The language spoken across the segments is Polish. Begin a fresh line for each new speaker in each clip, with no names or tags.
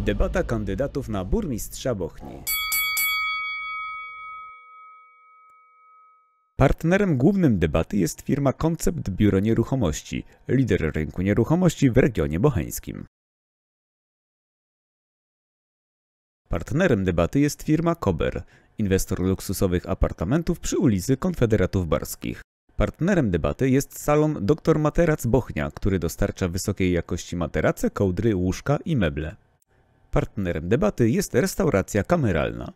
Debata kandydatów na burmistrza Bochni. Partnerem głównym debaty jest firma Koncept Biuro Nieruchomości, lider rynku nieruchomości w regionie bocheńskim. Partnerem debaty jest firma Kober, inwestor luksusowych apartamentów przy ulicy Konfederatów Barskich. Partnerem debaty jest salon Dr Materac Bochnia, który dostarcza wysokiej jakości materace, kołdry, łóżka i meble. Partnerem debaty jest restauracja kameralna.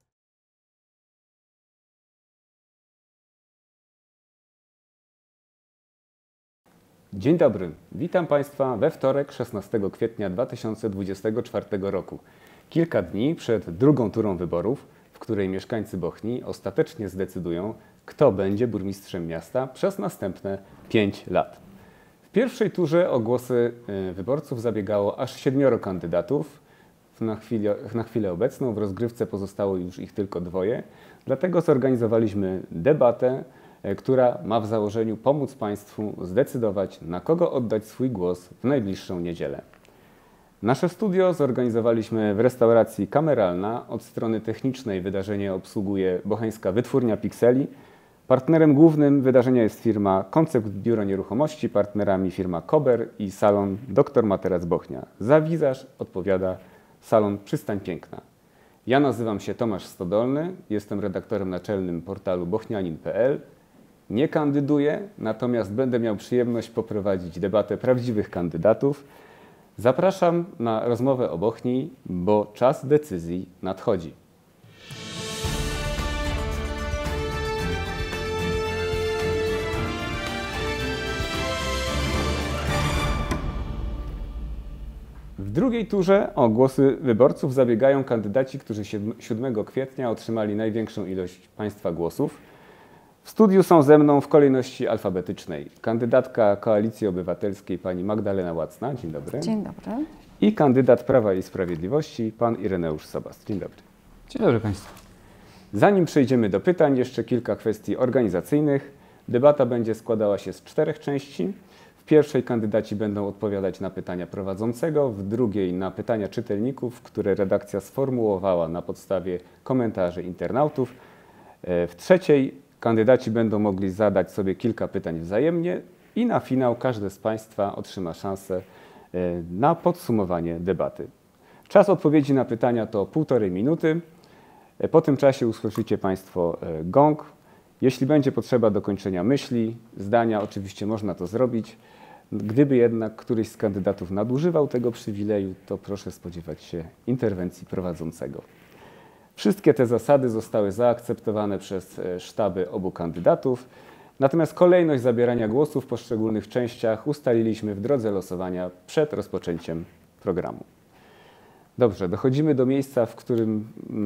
Dzień dobry, witam Państwa we wtorek 16 kwietnia 2024 roku. Kilka dni przed drugą turą wyborów, w której mieszkańcy Bochni ostatecznie zdecydują, kto będzie burmistrzem miasta przez następne 5 lat. W pierwszej turze o głosy wyborców zabiegało aż 7 kandydatów. Na chwilę obecną w rozgrywce pozostało już ich tylko 2, dlatego zorganizowaliśmy debatę, która ma w założeniu pomóc Państwu zdecydować, na kogo oddać swój głos w najbliższą niedzielę. Nasze studio zorganizowaliśmy w restauracji Kameralna. Od strony technicznej wydarzenie obsługuje bocheńska wytwórnia Pikseli. Partnerem głównym wydarzenia jest firma Koncept Biuro Nieruchomości, partnerami firma Kober i salon Dr Materac Bochnia. Za wizaż odpowiada salon Przystań Piękna. Ja nazywam się Tomasz Stodolny, jestem redaktorem naczelnym portalu bochnianin.pl. Nie kandyduję, natomiast będę miał przyjemność poprowadzić debatę prawdziwych kandydatów. Zapraszam na rozmowę o Bochni, bo czas decyzji nadchodzi. W drugiej turze o głosy wyborców zabiegają kandydaci, którzy 7 kwietnia otrzymali największą ilość Państwa głosów. W studiu są ze mną w kolejności alfabetycznej kandydatka Koalicji Obywatelskiej pani Magdalena Łacna. Dzień dobry.
Dzień dobry.
I kandydat Prawa i Sprawiedliwości pan Ireneusz Sobas. Dzień dobry.
Dzień dobry Państwu.
Zanim przejdziemy do pytań, jeszcze kilka kwestii organizacyjnych. Debata będzie składała się z 4 części. W pierwszej kandydaci będą odpowiadać na pytania prowadzącego, w drugiej na pytania czytelników, które redakcja sformułowała na podstawie komentarzy internautów. W trzeciej kandydaci będą mogli zadać sobie kilka pytań wzajemnie i na finał każdy z Państwa otrzyma szansę na podsumowanie debaty. Czas odpowiedzi na pytania to 1,5 minuty. Po tym czasie usłyszycie Państwo gong. Jeśli będzie potrzeba dokończenia myśli, zdania, oczywiście można to zrobić. Gdyby jednak któryś z kandydatów nadużywał tego przywileju, to proszę spodziewać się interwencji prowadzącego. Wszystkie te zasady zostały zaakceptowane przez sztaby obu kandydatów, natomiast kolejność zabierania głosu w poszczególnych częściach ustaliliśmy w drodze losowania przed rozpoczęciem programu. Dobrze, dochodzimy do miejsca, w którym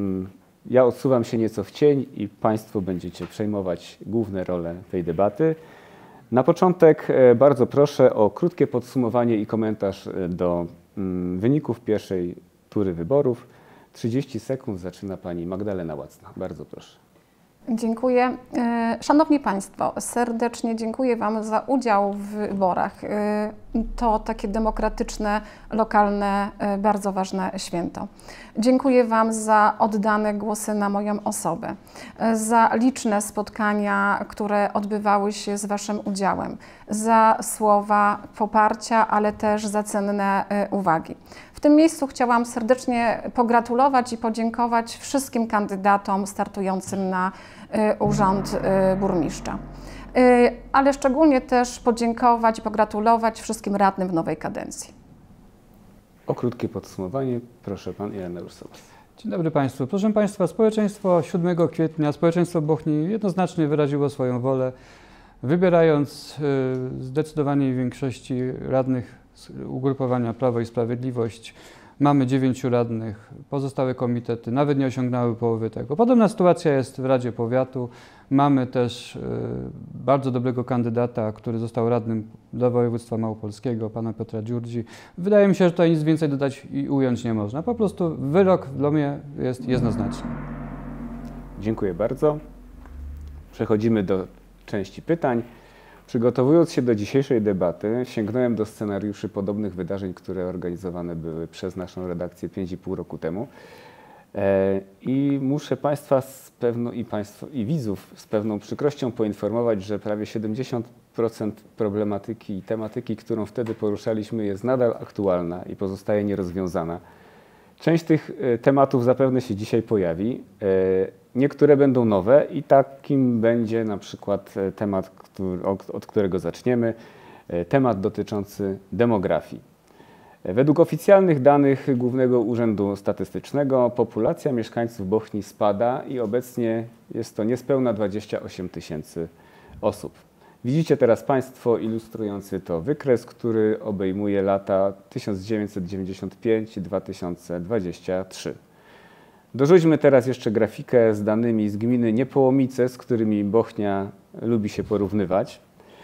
ja odsuwam się nieco w cień i Państwo będziecie przejmować główne role tej debaty. Na początek bardzo proszę o krótkie podsumowanie i komentarz do wyników pierwszej tury wyborów. 30 sekund zaczyna pani Magdalena Łacna. Bardzo proszę.
Dziękuję. Szanowni Państwo, serdecznie dziękuję Wam za udział w wyborach. To takie demokratyczne, lokalne, bardzo ważne święto. Dziękuję Wam za oddane głosy na moją osobę, za liczne spotkania, które odbywały się z Waszym udziałem, za słowa poparcia, ale też za cenne uwagi. W tym miejscu chciałam serdecznie pogratulować i podziękować wszystkim kandydatom startującym na urząd burmistrza. Ale szczególnie też podziękować i pogratulować wszystkim radnym w nowej kadencji.
O krótkie podsumowanie proszę pan Ireneusz Sobas.
Dzień dobry Państwu. Proszę Państwa, społeczeństwo 7 kwietnia, społeczeństwo Bochni jednoznacznie wyraziło swoją wolę, wybierając zdecydowanej większości radnych z ugrupowania Prawo i Sprawiedliwość. Mamy 9 radnych, pozostałe komitety nawet nie osiągnęły połowy tego. Podobna sytuacja jest w Radzie Powiatu. Mamy też bardzo dobrego kandydata, który został radnym dla województwa małopolskiego, pana Piotra Dziurdzi. Wydaje mi się, że tutaj nic więcej dodać i ująć nie można. Po prostu wyrok w Lomie jest jednoznaczny.
Dziękuję bardzo. Przechodzimy do części pytań. Przygotowując się do dzisiejszej debaty, sięgnąłem do scenariuszy podobnych wydarzeń, które organizowane były przez naszą redakcję 5,5 roku temu. I muszę Państwa i widzów z pewną przykrością poinformować, że prawie 70% problematyki i tematyki, którą wtedy poruszaliśmy, jest nadal aktualna i pozostaje nierozwiązana. Część tych tematów zapewne się dzisiaj pojawi. Niektóre będą nowe i takim będzie na przykład temat, od którego zaczniemy, temat dotyczący demografii. Według oficjalnych danych Głównego Urzędu Statystycznego populacja mieszkańców Bochni spada i obecnie jest to niespełna 28 000 osób. Widzicie teraz Państwo ilustrujący to wykres, który obejmuje lata 1995-2023. Dorzućmy teraz jeszcze grafikę z danymi z gminy Niepołomice, z którymi Bochnia lubi się porównywać.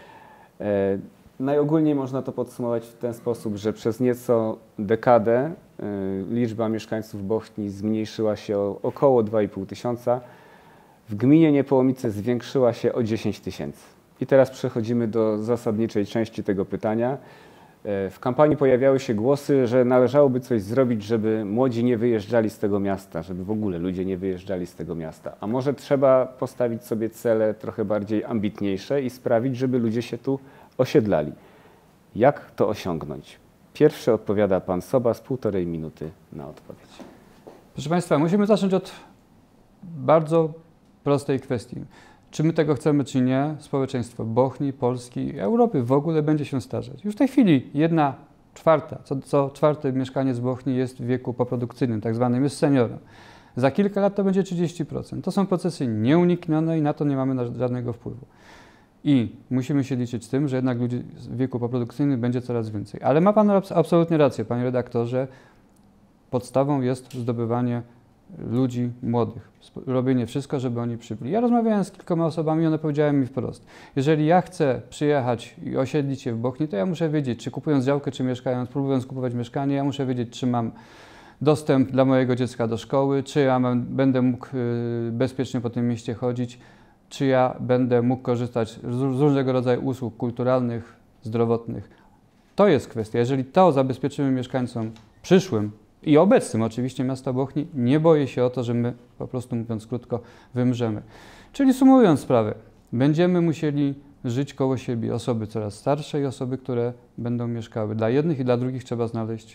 Najogólniej można to podsumować w ten sposób, że przez nieco dekadę liczba mieszkańców Bochni zmniejszyła się o około 2,5 tysiąca. W gminie Niepołomice zwiększyła się o 10 000. I teraz przechodzimy do zasadniczej części tego pytania. W kampanii pojawiały się głosy, że należałoby coś zrobić, żeby młodzi nie wyjeżdżali z tego miasta, żeby w ogóle ludzie nie wyjeżdżali z tego miasta. A może trzeba postawić sobie cele trochę bardziej ambitniejsze i sprawić, żeby ludzie się tu osiedlali. Jak to osiągnąć? Pierwszy odpowiada pan Soba z 1,5 minuty na odpowiedź.
Proszę Państwa, musimy zacząć od bardzo prostej kwestii. Czy my tego chcemy, czy nie, społeczeństwo Bochni, Polski, Europy w ogóle będzie się starzeć. Już w tej chwili 1/4, co czwarte mieszkaniec Bochni jest w wieku poprodukcyjnym, tak zwanym jest seniorem. Za kilka lat to będzie 30%. To są procesy nieuniknione i na to nie mamy żadnego wpływu. I musimy się liczyć z tym, że jednak ludzi w wieku poprodukcyjnym będzie coraz więcej. Ale ma Pan absolutnie rację, Panie redaktorze. Podstawą jest zdobywanie ludzi młodych. Robienie wszystko, żeby oni przybyli. Ja rozmawiałem z kilkoma osobami i one powiedziały mi wprost. Jeżeli ja chcę przyjechać i osiedlić się w Bochni, to ja muszę wiedzieć, czy kupując działkę, czy mieszkając, próbując kupować mieszkanie, ja muszę wiedzieć, czy mam dostęp dla mojego dziecka do szkoły, czy ja będę mógł bezpiecznie po tym mieście chodzić, czy ja będę mógł korzystać z różnego rodzaju usług kulturalnych, zdrowotnych. To jest kwestia. Jeżeli to zabezpieczymy mieszkańcom przyszłym i obecnym oczywiście miasta Bochni, nie boję się o to, że my po prostu, mówiąc krótko, wymrzemy. Czyli sumując sprawę, będziemy musieli żyć koło siebie osoby coraz starsze i osoby, które będą mieszkały. Dla jednych i dla drugich trzeba znaleźć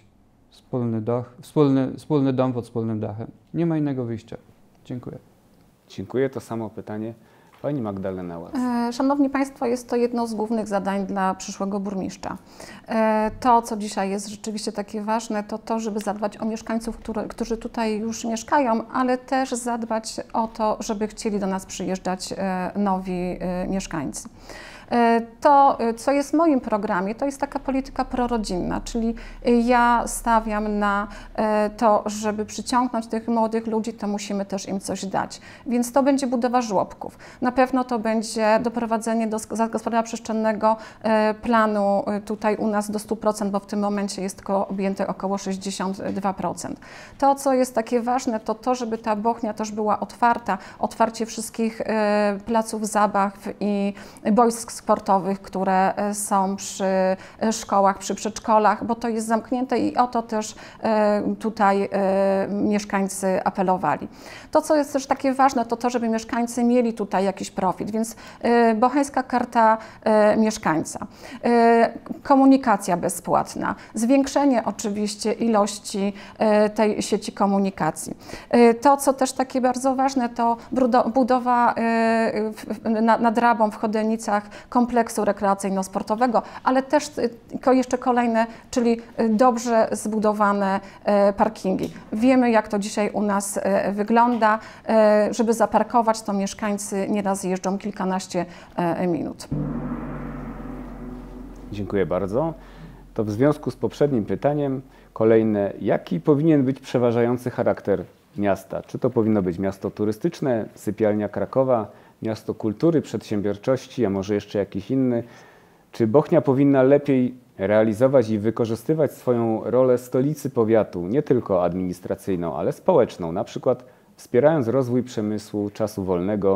wspólny dom pod wspólnym dachem. Nie ma innego wyjścia. Dziękuję.
Dziękuję. To samo pytanie pani Magdalena Łac.
Szanowni Państwo, jest to jedno z głównych zadań dla przyszłego burmistrza. To, co dzisiaj jest rzeczywiście takie ważne, to to, żeby zadbać o mieszkańców, którzy tutaj już mieszkają, ale też zadbać o to, żeby chcieli do nas przyjeżdżać nowi mieszkańcy. To, co jest w moim programie, to jest taka polityka prorodzinna, czyli ja stawiam na to, żeby przyciągnąć tych młodych ludzi, to musimy też im coś dać. Więc to będzie budowa żłobków. Na pewno to będzie doprowadzenie do zagospodarowania przestrzennego planu tutaj u nas do 100%, bo w tym momencie jest objęte około 62%. To, co jest takie ważne, to to, żeby ta Bochnia też była otwarta, otwarcie wszystkich placów zabaw i boisk sportowych, które są przy szkołach, przy przedszkolach, bo to jest zamknięte i o to też tutaj mieszkańcy apelowali. To, co jest też takie ważne, to to, żeby mieszkańcy mieli tutaj jakiś profit, więc bocheńska karta mieszkańca, komunikacja bezpłatna, zwiększenie oczywiście ilości tej sieci komunikacji. To, co też takie bardzo ważne, to budowa nad Rabą w Chodenicach kompleksu rekreacyjno-sportowego, ale też jeszcze kolejne, czyli dobrze zbudowane parkingi. Wiemy, jak to dzisiaj u nas wygląda. Żeby zaparkować, to mieszkańcy nieraz jeżdżą kilkanaście minut.
Dziękuję bardzo. To w związku z poprzednim pytaniem kolejne, jaki powinien być przeważający charakter miasta? Czy to powinno być miasto turystyczne, sypialnia Krakowa, miasto kultury, przedsiębiorczości, a może jeszcze jakiś inny? Czy Bochnia powinna lepiej realizować i wykorzystywać swoją rolę stolicy powiatu, nie tylko administracyjną, ale społeczną, na przykład wspierając rozwój przemysłu czasu wolnego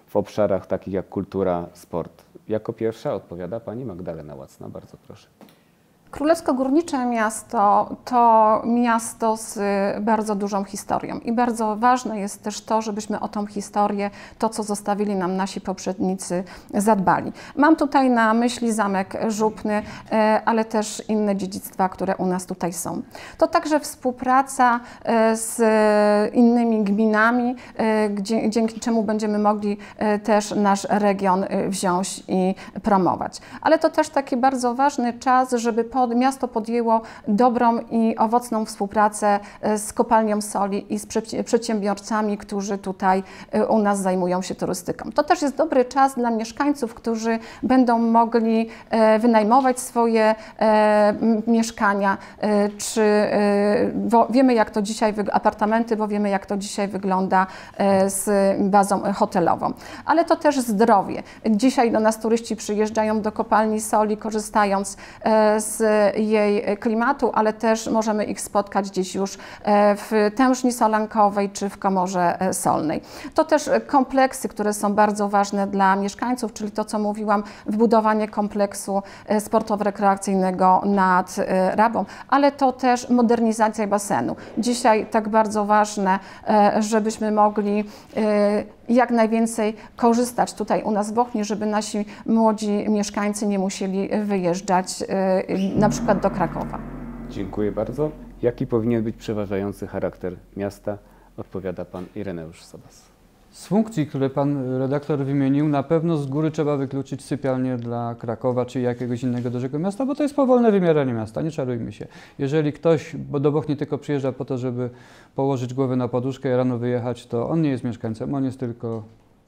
w obszarach takich jak kultura, sport? Jako pierwsza odpowiada pani Magdalena Łacna. Bardzo proszę.
Królewsko-Górnicze miasto to miasto z bardzo dużą historią i bardzo ważne jest też to, żebyśmy o tą historię, to co zostawili nam nasi poprzednicy, zadbali. Mam tutaj na myśli Zamek Żupny, ale też inne dziedzictwa, które u nas tutaj są. To także współpraca z innymi gminami, dzięki czemu będziemy mogli też nasz region wziąć i promować. Ale to też taki bardzo ważny czas, żeby miasto podjęło dobrą i owocną współpracę z kopalnią soli i z przedsiębiorcami, którzy tutaj u nas zajmują się turystyką. To też jest dobry czas dla mieszkańców, którzy będą mogli wynajmować swoje mieszkania, czy wiemy jak to dzisiaj, apartamenty, bo wiemy jak to dzisiaj wygląda z bazą hotelową. Ale to też zdrowie. Dzisiaj do nas turyści przyjeżdżają do kopalni soli, korzystając z jej klimatu, ale też możemy ich spotkać gdzieś już w Tężni Solankowej czy w Komorze Solnej. To też kompleksy, które są bardzo ważne dla mieszkańców, czyli to, co mówiłam, wybudowanie kompleksu sportowo-rekreacyjnego nad Rabą, ale to też modernizacja basenu. Dzisiaj tak bardzo ważne, żebyśmy mogli jak najwięcej korzystać tutaj u nas w Bochni, żeby nasi młodzi mieszkańcy nie musieli wyjeżdżać na przykład do Krakowa.
Dziękuję bardzo. Jaki powinien być przeważający charakter miasta? Odpowiada pan Ireneusz Sobas.
Z funkcji, które pan redaktor wymienił, na pewno z góry trzeba wykluczyć sypialnię dla Krakowa czy jakiegoś innego dużego miasta, bo to jest powolne wymieranie miasta, nie czarujmy się. Jeżeli ktoś do Bochni tylko przyjeżdża po to, żeby położyć głowę na poduszkę i rano wyjechać, to on nie jest mieszkańcem, on jest tylko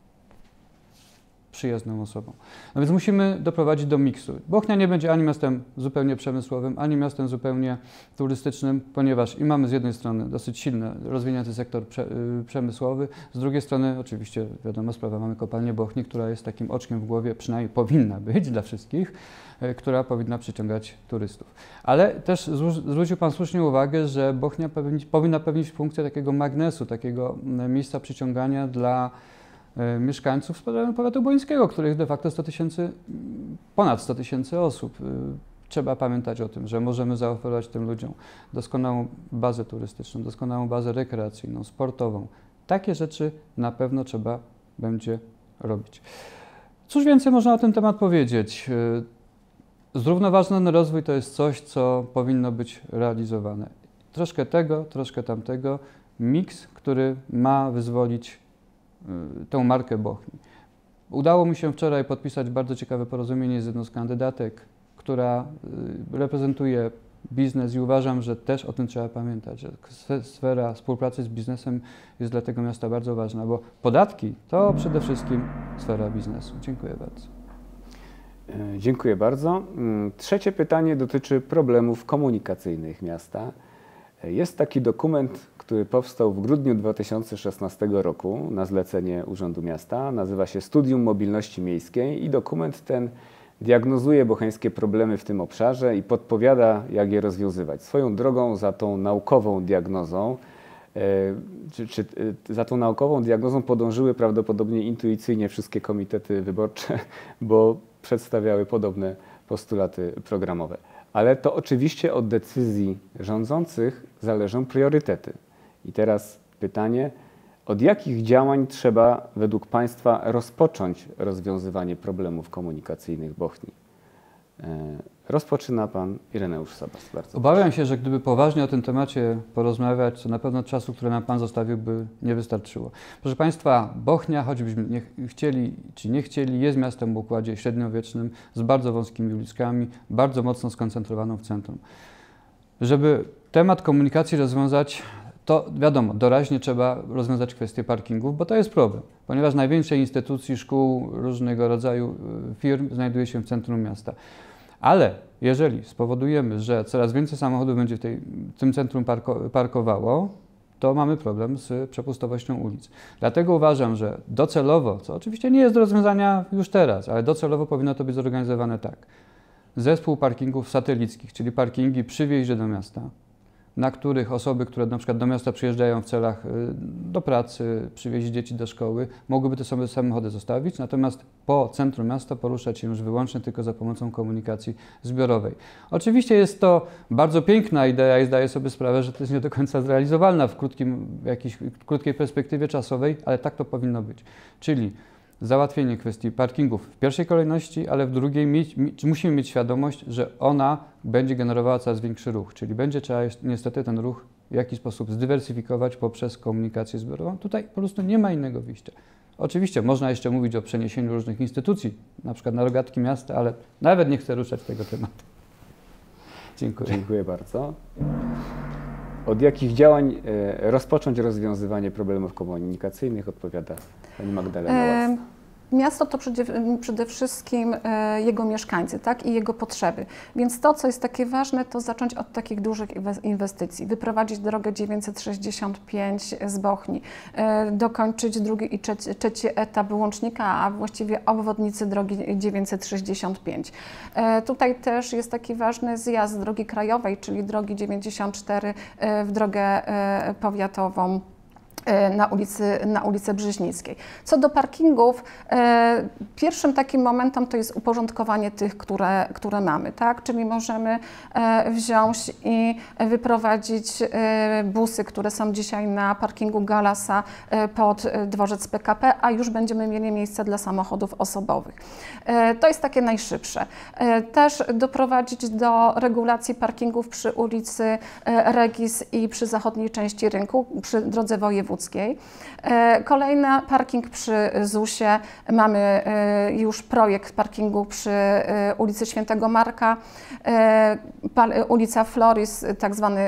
przyjazną osobą. No więc musimy doprowadzić do miksu. Bochnia nie będzie ani miastem zupełnie przemysłowym, ani miastem zupełnie turystycznym, ponieważ i mamy z jednej strony dosyć silny, rozwinięty sektor przemysłowy, z drugiej strony oczywiście wiadoma sprawa, mamy kopalnię Bochni, która jest takim oczkiem w głowie, przynajmniej powinna być dla wszystkich, która powinna przyciągać turystów. Ale też zwrócił pan słusznie uwagę, że Bochnia powinna pełnić funkcję takiego magnesu, takiego miejsca przyciągania dla mieszkańców z powiatu bońskiego, których de facto ponad 100 tysięcy osób. Trzeba pamiętać o tym, że możemy zaoferować tym ludziom doskonałą bazę turystyczną, doskonałą bazę rekreacyjną, sportową. Takie rzeczy na pewno trzeba będzie robić. Cóż więcej można o ten temat powiedzieć? Zrównoważony rozwój to jest coś, co powinno być realizowane. Troszkę tego, troszkę tamtego. Miks, który ma wyzwolić tą markę Bochni. Udało mi się wczoraj podpisać bardzo ciekawe porozumienie z jedną z kandydatek, która reprezentuje biznes i uważam, że też o tym trzeba pamiętać, że sfera współpracy z biznesem jest dla tego miasta bardzo ważna, bo podatki to przede wszystkim sfera biznesu. Dziękuję bardzo.
Dziękuję bardzo. Trzecie pytanie dotyczy problemów komunikacyjnych miasta. Jest taki dokument, który powstał w grudniu 2016 roku na zlecenie Urzędu Miasta. Nazywa się Studium Mobilności Miejskiej i dokument ten diagnozuje bocheńskie problemy w tym obszarze i podpowiada, jak je rozwiązywać. Swoją drogą za tą naukową diagnozą, za tą naukową diagnozą podążyły prawdopodobnie intuicyjnie wszystkie komitety wyborcze, bo przedstawiały podobne postulaty programowe. Ale to oczywiście od decyzji rządzących zależą priorytety. I teraz pytanie, od jakich działań trzeba według Państwa rozpocząć rozwiązywanie problemów komunikacyjnych Bochni? Rozpoczyna pan Ireneusz Sobas. Bardzo
Obawiam się, że gdyby poważnie o tym temacie porozmawiać, to na pewno czasu, który nam pan zostawił, by nie wystarczyło. Proszę Państwa, Bochnia, choćbyśmy nie chcieli czy nie chcieli, jest miastem w układzie średniowiecznym z bardzo wąskimi uliczkami, bardzo mocno skoncentrowaną w centrum. Żeby temat komunikacji rozwiązać, to wiadomo, doraźnie trzeba rozwiązać kwestię parkingów, bo to jest problem, ponieważ najwięcej instytucji, szkół, różnego rodzaju firm znajduje się w centrum miasta. Ale jeżeli spowodujemy, że coraz więcej samochodów będzie w tym centrum parkowało, to mamy problem z przepustowością ulic. Dlatego uważam, że docelowo, co oczywiście nie jest do rozwiązania już teraz, ale docelowo powinno to być zorganizowane tak. Zespół parkingów satelickich, czyli parkingi przy wjeździe do miasta, na których osoby, które na przykład do miasta przyjeżdżają w celach do pracy, przywieźć dzieci do szkoły, mogłyby te sobie samochody zostawić, natomiast po centrum miasta poruszać się już wyłącznie tylko za pomocą komunikacji zbiorowej. Oczywiście jest to bardzo piękna idea i zdaję sobie sprawę, że to jest nie do końca zrealizowalna w jakiejś krótkiej perspektywie czasowej, ale tak to powinno być. Czyli załatwienie kwestii parkingów w pierwszej kolejności, ale w drugiej musimy mieć świadomość, że ona będzie generowała coraz większy ruch, czyli będzie trzeba niestety ten ruch w jakiś sposób zdywersyfikować poprzez komunikację zbiorową. Tutaj po prostu nie ma innego wyjścia. Oczywiście można jeszcze mówić o przeniesieniu różnych instytucji, na przykład na rogatki miasta, ale nawet nie chcę ruszać tego tematu. Dziękuję.
Dziękuję bardzo. Od jakich działań rozpocząć rozwiązywanie problemów komunikacyjnych, odpowiada pani Magdalena Łacna.
Miasto to przede wszystkim jego mieszkańcy, tak, i jego potrzeby. Więc to, co jest takie ważne, to zacząć od takich dużych inwestycji. Wyprowadzić drogę 965 z Bochni, dokończyć drugi i trzeci etap łącznika, a właściwie obwodnicy drogi 965. Tutaj też jest taki ważny zjazd drogi krajowej, czyli drogi 94 w drogę powiatową na ulicy Brzeźnickiej. Co do parkingów, pierwszym takim momentem to jest uporządkowanie tych, które mamy, tak? Czyli możemy wziąć i wyprowadzić busy, które są dzisiaj na parkingu Galasa pod dworzec PKP, a już będziemy mieli miejsce dla samochodów osobowych. To jest takie najszybsze. Też doprowadzić do regulacji parkingów przy ulicy Regis i przy zachodniej części rynku, przy drodze wojewódzkiej. Kolejny parking przy ZUS-ie. Mamy już projekt parkingu przy ulicy Świętego Marka, ulica Floris, tak zwany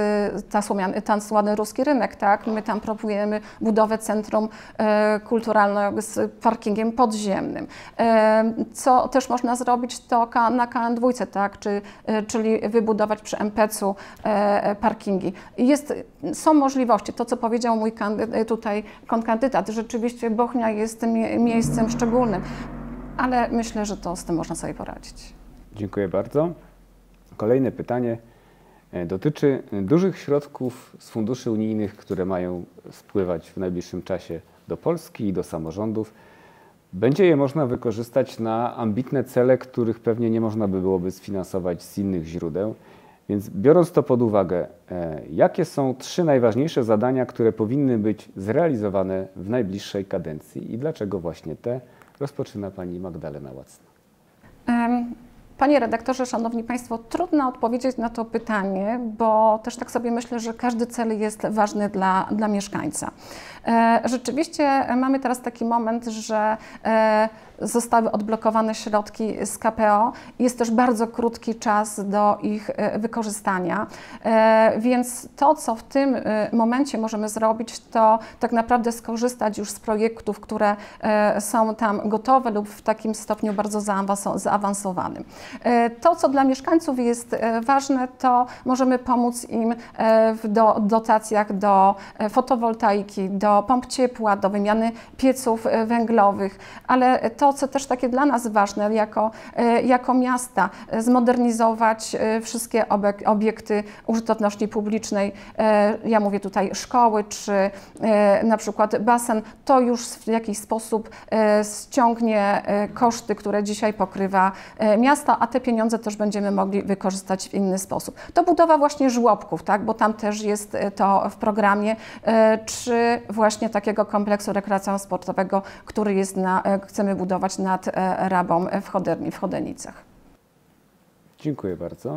słany ruski rynek, tak? My tam proponujemy budowę centrum kulturalnego z parkingiem podziemnym. Co też można zrobić, to na KN2, tak? Czyli wybudować przy MPC-u parkingi. Są możliwości, to co powiedział mój kandydat, rzeczywiście Bochnia jest miejscem szczególnym, ale myślę, że z tym można sobie poradzić.
Dziękuję bardzo. Kolejne pytanie dotyczy dużych środków z funduszy unijnych, które mają spływać w najbliższym czasie do Polski i do samorządów. Będzie je można wykorzystać na ambitne cele, których pewnie nie można by byłoby sfinansować z innych źródeł. Więc biorąc to pod uwagę, jakie są 3 najważniejsze zadania, które powinny być zrealizowane w najbliższej kadencji i dlaczego właśnie te? Rozpoczyna pani Magdalena Łacna.
Panie redaktorze, szanowni państwo, trudno odpowiedzieć na to pytanie, bo też tak sobie myślę, że każdy cel jest ważny dla mieszkańca. Rzeczywiście mamy teraz taki moment, że zostały odblokowane środki z KPO. Jest też bardzo krótki czas do ich wykorzystania, więc to, co w tym momencie możemy zrobić, to tak naprawdę skorzystać już z projektów, które są tam gotowe lub w takim stopniu bardzo zaawansowanym. To, co dla mieszkańców jest ważne, to możemy pomóc im w dotacjach do fotowoltaiki, do pomp ciepła, do wymiany pieców węglowych, ale to, co też takie dla nas ważne jako miasta, zmodernizować wszystkie obiekty użyteczności publicznej. Ja mówię tutaj szkoły, czy na przykład basen. To już w jakiś sposób ściągnie koszty, które dzisiaj pokrywa miasto, a te pieniądze też będziemy mogli wykorzystać w inny sposób. To budowa właśnie żłobków, tak, bo tam też jest to w programie, czy właśnie takiego kompleksu rekreacyjno-sportowego, który chcemy budować nad Rabą w Chodenicach.
Dziękuję bardzo.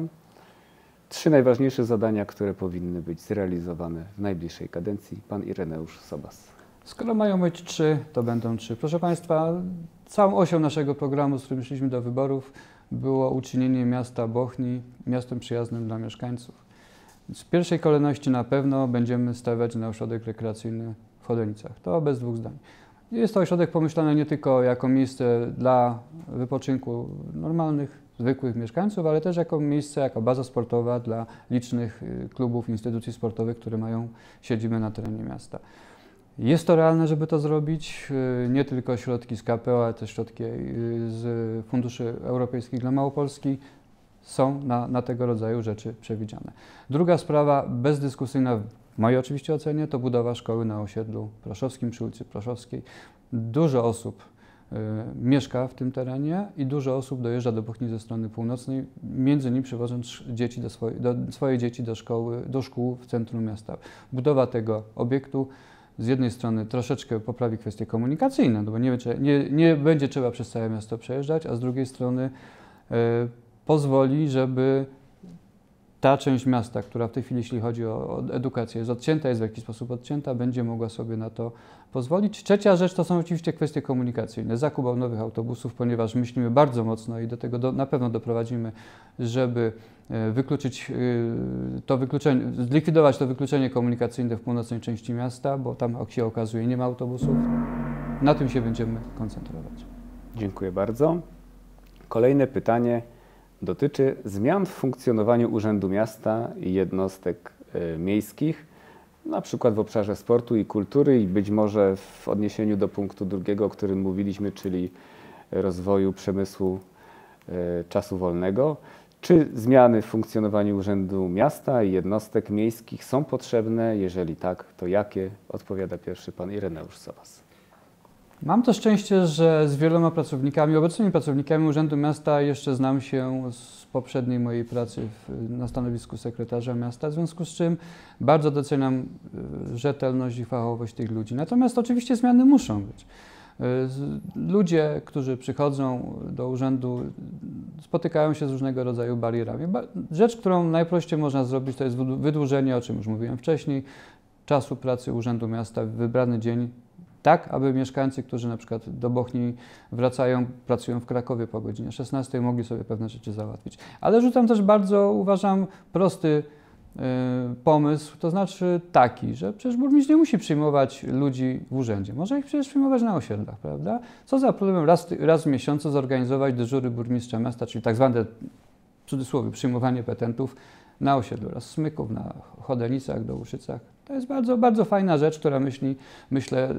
3 najważniejsze zadania, które powinny być zrealizowane w najbliższej kadencji. Pan Ireneusz Sobas.
Skoro mają być 3, to będą 3. Proszę Państwa, całą osią naszego programu, z którym szliśmy do wyborów, było uczynienie miasta Bochni miastem przyjaznym dla mieszkańców. Więc w pierwszej kolejności na pewno będziemy stawiać na ośrodek rekreacyjny w Chodenicach. To bez 2 zdań. Jest to ośrodek pomyślany nie tylko jako miejsce dla wypoczynku normalnych, zwykłych mieszkańców, ale też jako miejsce, jako baza sportowa dla licznych klubów, instytucji sportowych, które mają siedzibę na terenie miasta. Jest to realne, żeby to zrobić, nie tylko środki z KPO, ale też środki z funduszy europejskich dla Małopolski. są na tego rodzaju rzeczy przewidziane. Druga sprawa, bezdyskusyjna w mojej oczywiście ocenie, to budowa szkoły na osiedlu proszowskim przy ulicy Proszowskiej. Dużo osób mieszka w tym terenie i dużo osób dojeżdża do Bochni ze strony północnej, między innymi przywożąc swoje dzieci do szkół w centrum miasta. Budowa tego obiektu z jednej strony troszeczkę poprawi kwestie komunikacyjne, no bo nie będzie trzeba przez całe miasto przejeżdżać, a z drugiej strony pozwoli, żeby ta część miasta, która w tej chwili, jeśli chodzi o edukację, jest odcięta, jest w jakiś sposób odcięta, będzie mogła sobie na to pozwolić. Trzecia rzecz to są oczywiście kwestie komunikacyjne. Zakup nowych autobusów, ponieważ myślimy bardzo mocno i do tego na pewno doprowadzimy, żeby zlikwidować to wykluczenie komunikacyjne w północnej części miasta, bo tam, jak się okazuje, nie ma autobusów. Na tym się będziemy koncentrować.
Dziękuję bardzo. Kolejne pytanie dotyczy zmian w funkcjonowaniu Urzędu Miasta i jednostek miejskich, na przykład w obszarze sportu i kultury i być może w odniesieniu do punktu drugiego, o którym mówiliśmy, czyli rozwoju przemysłu czasu wolnego. Czy zmiany w funkcjonowaniu Urzędu Miasta i jednostek miejskich są potrzebne? Jeżeli tak, to jakie? Odpowiada pierwszy pan Ireneusz Sobas.
Mam to szczęście, że z wieloma pracownikami, obecnymi pracownikami Urzędu Miasta jeszcze znam się z poprzedniej mojej pracy na stanowisku sekretarza miasta, w związku z czym bardzo doceniam rzetelność i fachowość tych ludzi. Natomiast oczywiście zmiany muszą być. Ludzie, którzy przychodzą do urzędu, spotykają się z różnego rodzaju barierami. Rzecz, którą najprościej można zrobić, to jest wydłużenie, o czym już mówiłem wcześniej, czasu pracy Urzędu Miasta w wybrany dzień, tak aby mieszkańcy, którzy na przykład do Bochni wracają, pracują w Krakowie po godzinie 16, mogli sobie pewne rzeczy załatwić. Ale rzucam też bardzo, uważam, prosty pomysł, to znaczy taki, że przecież burmistrz nie musi przyjmować ludzi w urzędzie. Może ich przecież przyjmować na osiedlach, prawda? Co za problem raz w miesiącu zorganizować dyżury burmistrza miasta, czyli tak zwane, w cudzysłowie, przyjmowanie petentów na osiedlu, raz w Smyków, na Chodenicach, do Uszycach. To jest bardzo, bardzo fajna rzecz, która myślę,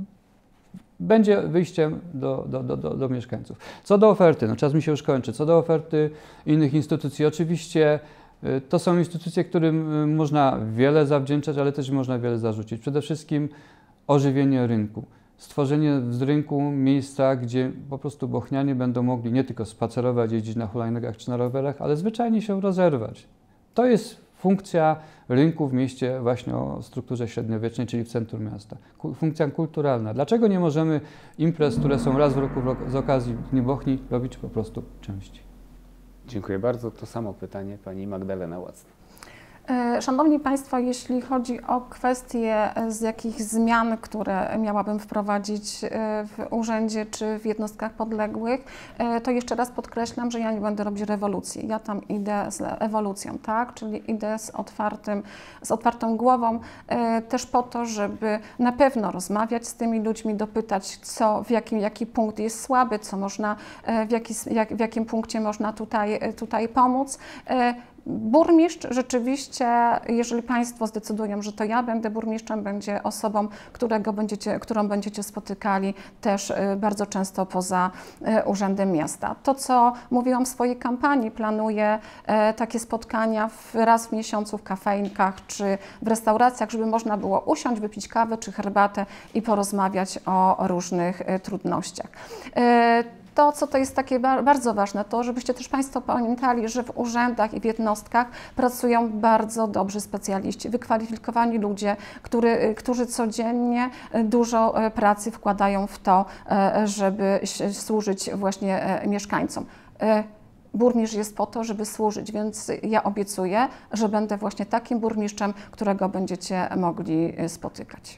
będzie wyjściem do mieszkańców. Co do oferty, no czas mi się już kończy, co do oferty innych instytucji, oczywiście to są instytucje, którym można wiele zawdzięczać, ale też można wiele zarzucić. Przede wszystkim ożywienie rynku. Stworzenie z rynku miejsca, gdzie po prostu bochnianie będą mogli nie tylko spacerować, jeździć na hulajnogach czy na rowerach, ale zwyczajnie się rozerwać. To jest funkcja rynku w mieście właśnie o strukturze średniowiecznej, czyli w centrum miasta. Funkcja kulturalna. Dlaczego nie możemy imprez, które są raz w roku z okazji Dni Bochni, robić po prostu częściej?
Dziękuję bardzo. To samo pytanie pani Magdalena Łacna.
Szanowni Państwo, jeśli chodzi o kwestie z jakich zmian, które miałabym wprowadzić w urzędzie czy w jednostkach podległych, to jeszcze raz podkreślam, że ja nie będę robić rewolucji. Ja tam idę z ewolucją, tak? Czyli idę z otwartą głową, też po to, żeby na pewno rozmawiać z tymi ludźmi, dopytać, jaki punkt jest słaby, co można, w jakim punkcie można tutaj pomóc. Burmistrz rzeczywiście, jeżeli Państwo zdecydują, że to ja będę burmistrzem, będzie osobą, którą będziecie spotykali też bardzo często poza Urzędem Miasta. To, co mówiłam w swojej kampanii, planuję takie spotkania raz w miesiącu w kafejkach czy w restauracjach, żeby można było usiąść, wypić kawę czy herbatę i porozmawiać o różnych trudnościach. To, co to jest takie bardzo ważne, to żebyście też Państwo pamiętali, że w urzędach i w jednostkach pracują bardzo dobrzy specjaliści, wykwalifikowani ludzie, którzy codziennie dużo pracy wkładają w to, żeby służyć właśnie mieszkańcom. Burmistrz jest po to, żeby służyć, więc ja obiecuję, że będę właśnie takim burmistrzem, którego będziecie mogli spotykać.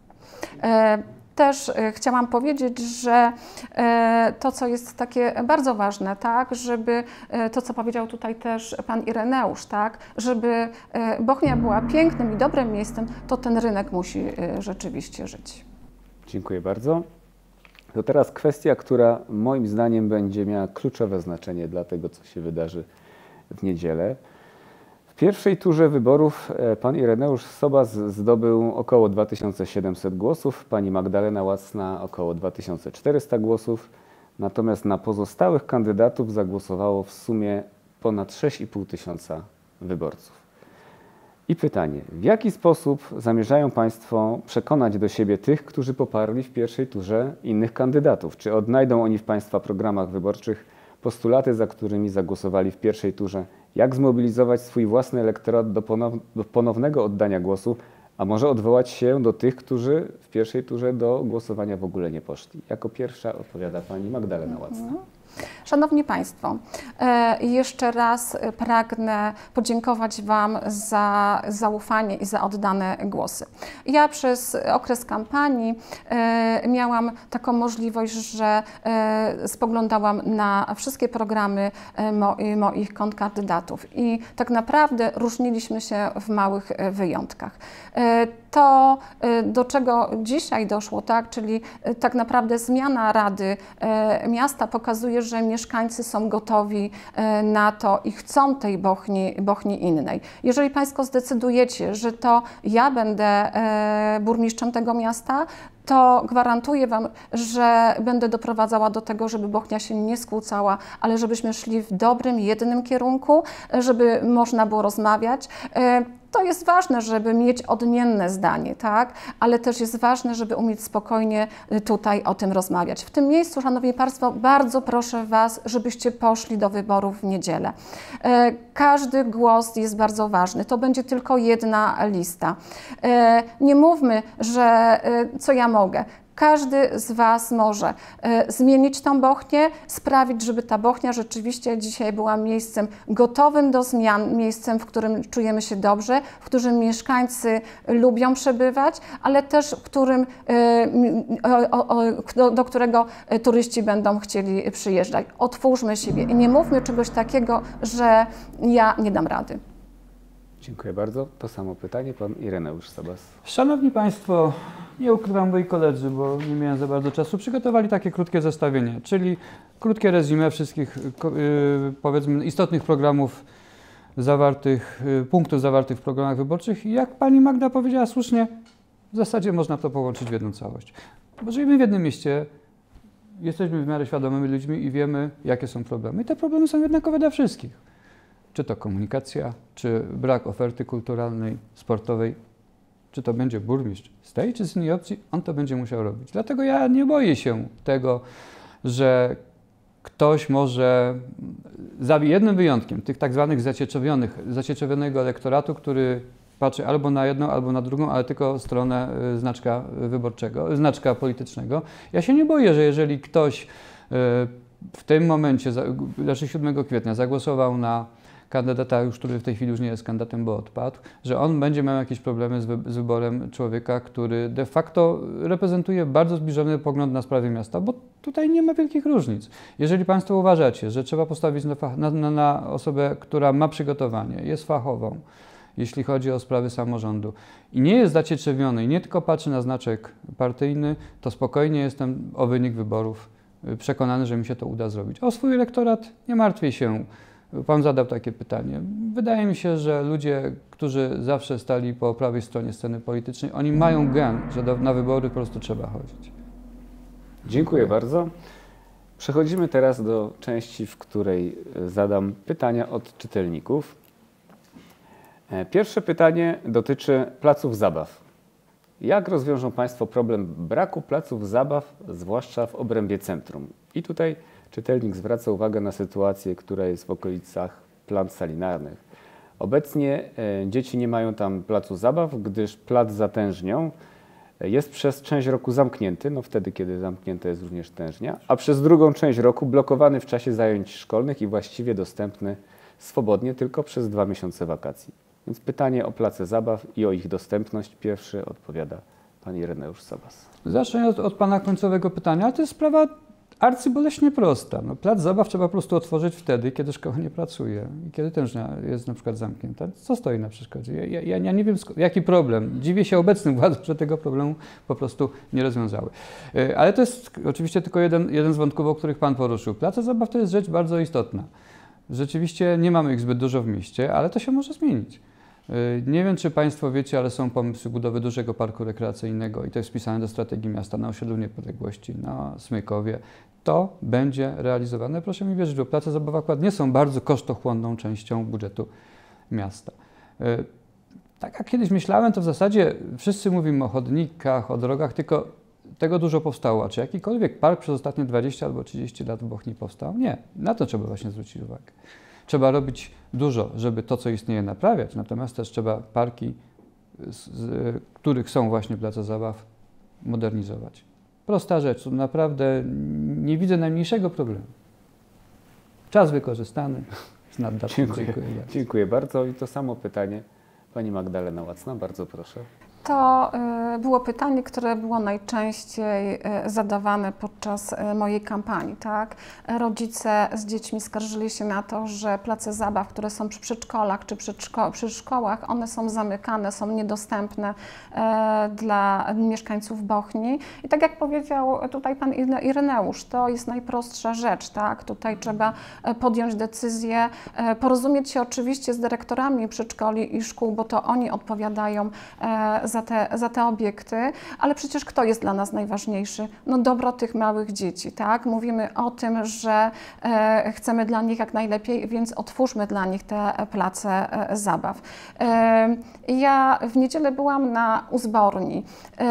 Też chciałam powiedzieć, że to, co jest takie bardzo ważne, tak, żeby to, co powiedział tutaj też pan Ireneusz, tak, żeby Bochnia była pięknym i dobrym miejscem, to ten rynek musi rzeczywiście żyć.
Dziękuję bardzo. To teraz kwestia, która moim zdaniem będzie miała kluczowe znaczenie dla tego, co się wydarzy w niedzielę. W pierwszej turze wyborów pan Ireneusz Sobas zdobył około 2700 głosów, pani Magdalena Łacna około 2400 głosów, natomiast na pozostałych kandydatów zagłosowało w sumie ponad 6,5 tysiąca wyborców. I pytanie, w jaki sposób zamierzają Państwo przekonać do siebie tych, którzy poparli w pierwszej turze innych kandydatów? Czy odnajdą oni w Państwa programach wyborczych postulaty, za którymi zagłosowali w pierwszej turze? Jak zmobilizować swój własny elektorat do ponownego oddania głosu, a może odwołać się do tych, którzy w pierwszej turze do głosowania w ogóle nie poszli? Jako pierwsza odpowiada Pani Magdalena Łacna.
Szanowni Państwo, jeszcze raz pragnę podziękować Wam za zaufanie i za oddane głosy. Ja przez okres kampanii miałam taką możliwość, że spoglądałam na wszystkie programy moich kontrkandydatów i tak naprawdę różniliśmy się w małych wyjątkach. To, do czego dzisiaj doszło, tak, czyli tak naprawdę zmiana Rady Miasta pokazuje, że mieszkańcy są gotowi na to i chcą tej Bochni innej. Jeżeli Państwo zdecydujecie, że to ja będę burmistrzem tego miasta, to gwarantuję Wam, że będę doprowadzała do tego, żeby Bochnia się nie skłócała, ale żebyśmy szli w dobrym, jednym kierunku, żeby można było rozmawiać. To jest ważne, żeby mieć odmienne zdanie, tak? Ale też jest ważne, żeby umieć spokojnie tutaj o tym rozmawiać. W tym miejscu, Szanowni Państwo, bardzo proszę Was, żebyście poszli do wyborów w niedzielę. Każdy głos jest bardzo ważny. To będzie tylko jedna lista. Nie mówmy, że co ja mogę. Każdy z Was może zmienić tą Bochnię, sprawić, żeby ta Bochnia rzeczywiście dzisiaj była miejscem gotowym do zmian, miejscem, w którym czujemy się dobrze, w którym mieszkańcy lubią przebywać, ale też w którym, do którego turyści będą chcieli przyjeżdżać. Otwórzmy siebie i nie mówmy czegoś takiego, że ja nie dam rady.
Dziękuję bardzo. To samo pytanie, pan Ireneusz Sabas.
Szanowni Państwo, nie ukrywam, moi koledzy, bo nie miałem za bardzo czasu, przygotowali takie krótkie zestawienie, czyli krótkie resume wszystkich powiedzmy istotnych programów punktów zawartych w programach wyborczych i jak pani Magda powiedziała słusznie, w zasadzie można to połączyć w jedną całość. Bo żyjemy w jednym mieście, jesteśmy w miarę świadomymi ludźmi i wiemy, jakie są problemy. I te problemy są jednakowe dla wszystkich. Czy to komunikacja, czy brak oferty kulturalnej, sportowej, czy to będzie burmistrz z tej czy z innej opcji, on to będzie musiał robić. Dlatego ja nie boję się tego, że ktoś może, za jednym wyjątkiem, tych tak zwanych zacieczowionego elektoratu, który patrzy albo na jedną, albo na drugą, ale tylko stronę znaczka wyborczego, znaczka politycznego. Ja się nie boję, że jeżeli ktoś w tym momencie, znaczy 7 kwietnia, zagłosował na kandydata, który w tej chwili już nie jest kandydatem, bo odpadł, że on będzie miał jakieś problemy z wyborem człowieka, który de facto reprezentuje bardzo zbliżony pogląd na sprawy miasta, bo tutaj nie ma wielkich różnic. Jeżeli Państwo uważacie, że trzeba postawić na osobę, która ma przygotowanie, jest fachową, jeśli chodzi o sprawy samorządu i nie jest zacieczewiony i nie tylko patrzy na znaczek partyjny, to spokojnie jestem o wynik wyborów przekonany, że mi się to uda zrobić. O swój elektorat nie martwię się. Pan zadał takie pytanie. Wydaje mi się, że ludzie, którzy zawsze stali po prawej stronie sceny politycznej, oni mają gen, że na wybory po prostu trzeba chodzić.
Dziękuję bardzo. Przechodzimy teraz do części, w której zadam pytania od czytelników. Pierwsze pytanie dotyczy placów zabaw. Jak rozwiążą Państwo problem braku placów zabaw, zwłaszcza w obrębie centrum? I tutaj czytelnik zwraca uwagę na sytuację, która jest w okolicach Plant Salinarnych. Obecnie dzieci nie mają tam placu zabaw, gdyż plac za Tężnią jest przez część roku zamknięty, no wtedy, kiedy zamknięta jest również Tężnia, a przez drugą część roku blokowany w czasie zajęć szkolnych i właściwie dostępny swobodnie tylko przez 2 miesiące wakacji. Więc pytanie o place zabaw i o ich dostępność pierwszy odpowiada pan Ireneusz Sabas.
Zacznę od pana końcowego pytania. To jest sprawa arcyboleśnie prosta. No, plac zabaw trzeba po prostu otworzyć wtedy, kiedy szkoła nie pracuje i kiedy Tężnia jest na przykład zamknięta. Co stoi na przeszkodzie? Ja nie wiem, jaki problem. Dziwię się obecnym władzom, że tego problemu po prostu nie rozwiązały. Ale to jest oczywiście tylko jeden z wątków, o których pan poruszył. Place zabaw to jest rzecz bardzo istotna. Rzeczywiście nie mamy ich zbyt dużo w mieście, ale to się może zmienić. Nie wiem, czy Państwo wiecie, ale są pomysły budowy dużego parku rekreacyjnego i to jest wpisane do strategii miasta na osiedlu Niepodległości, na Smykowie. to będzie realizowane. Proszę mi wierzyć, bo place zabaw akurat nie są bardzo kosztochłonną częścią budżetu miasta. Tak jak kiedyś myślałem, to w zasadzie wszyscy mówimy o chodnikach, o drogach, tylko tego dużo powstało. A czy jakikolwiek park przez ostatnie 20 albo 30 lat w Bochni powstał? Nie. Na to trzeba właśnie zwrócić uwagę. Trzeba robić dużo, żeby to, co istnieje, naprawiać, natomiast też trzeba parki, których są właśnie place zabaw, modernizować. Prosta rzecz, naprawdę nie widzę najmniejszego problemu. Czas wykorzystany, jest naddatny.
Dziękuję bardzo. I to samo pytanie pani Magdalena Łacna, bardzo proszę.
To było pytanie, które było najczęściej zadawane podczas mojej kampanii. Tak? Rodzice z dziećmi skarżyli się na to, że place zabaw, które są przy przedszkolach czy przy szkołach, one są zamykane, są niedostępne dla mieszkańców Bochni. I tak jak powiedział tutaj pan Ireneusz, to jest najprostsza rzecz. Tak? Tutaj trzeba podjąć decyzję, porozumieć się oczywiście z dyrektorami przedszkoli i szkół, bo to oni odpowiadają za te obiekty, ale przecież kto jest dla nas najważniejszy? No dobro tych małych dzieci, tak? Mówimy o tym, że chcemy dla nich jak najlepiej, więc otwórzmy dla nich te place zabaw. Ja w niedzielę byłam na uzborni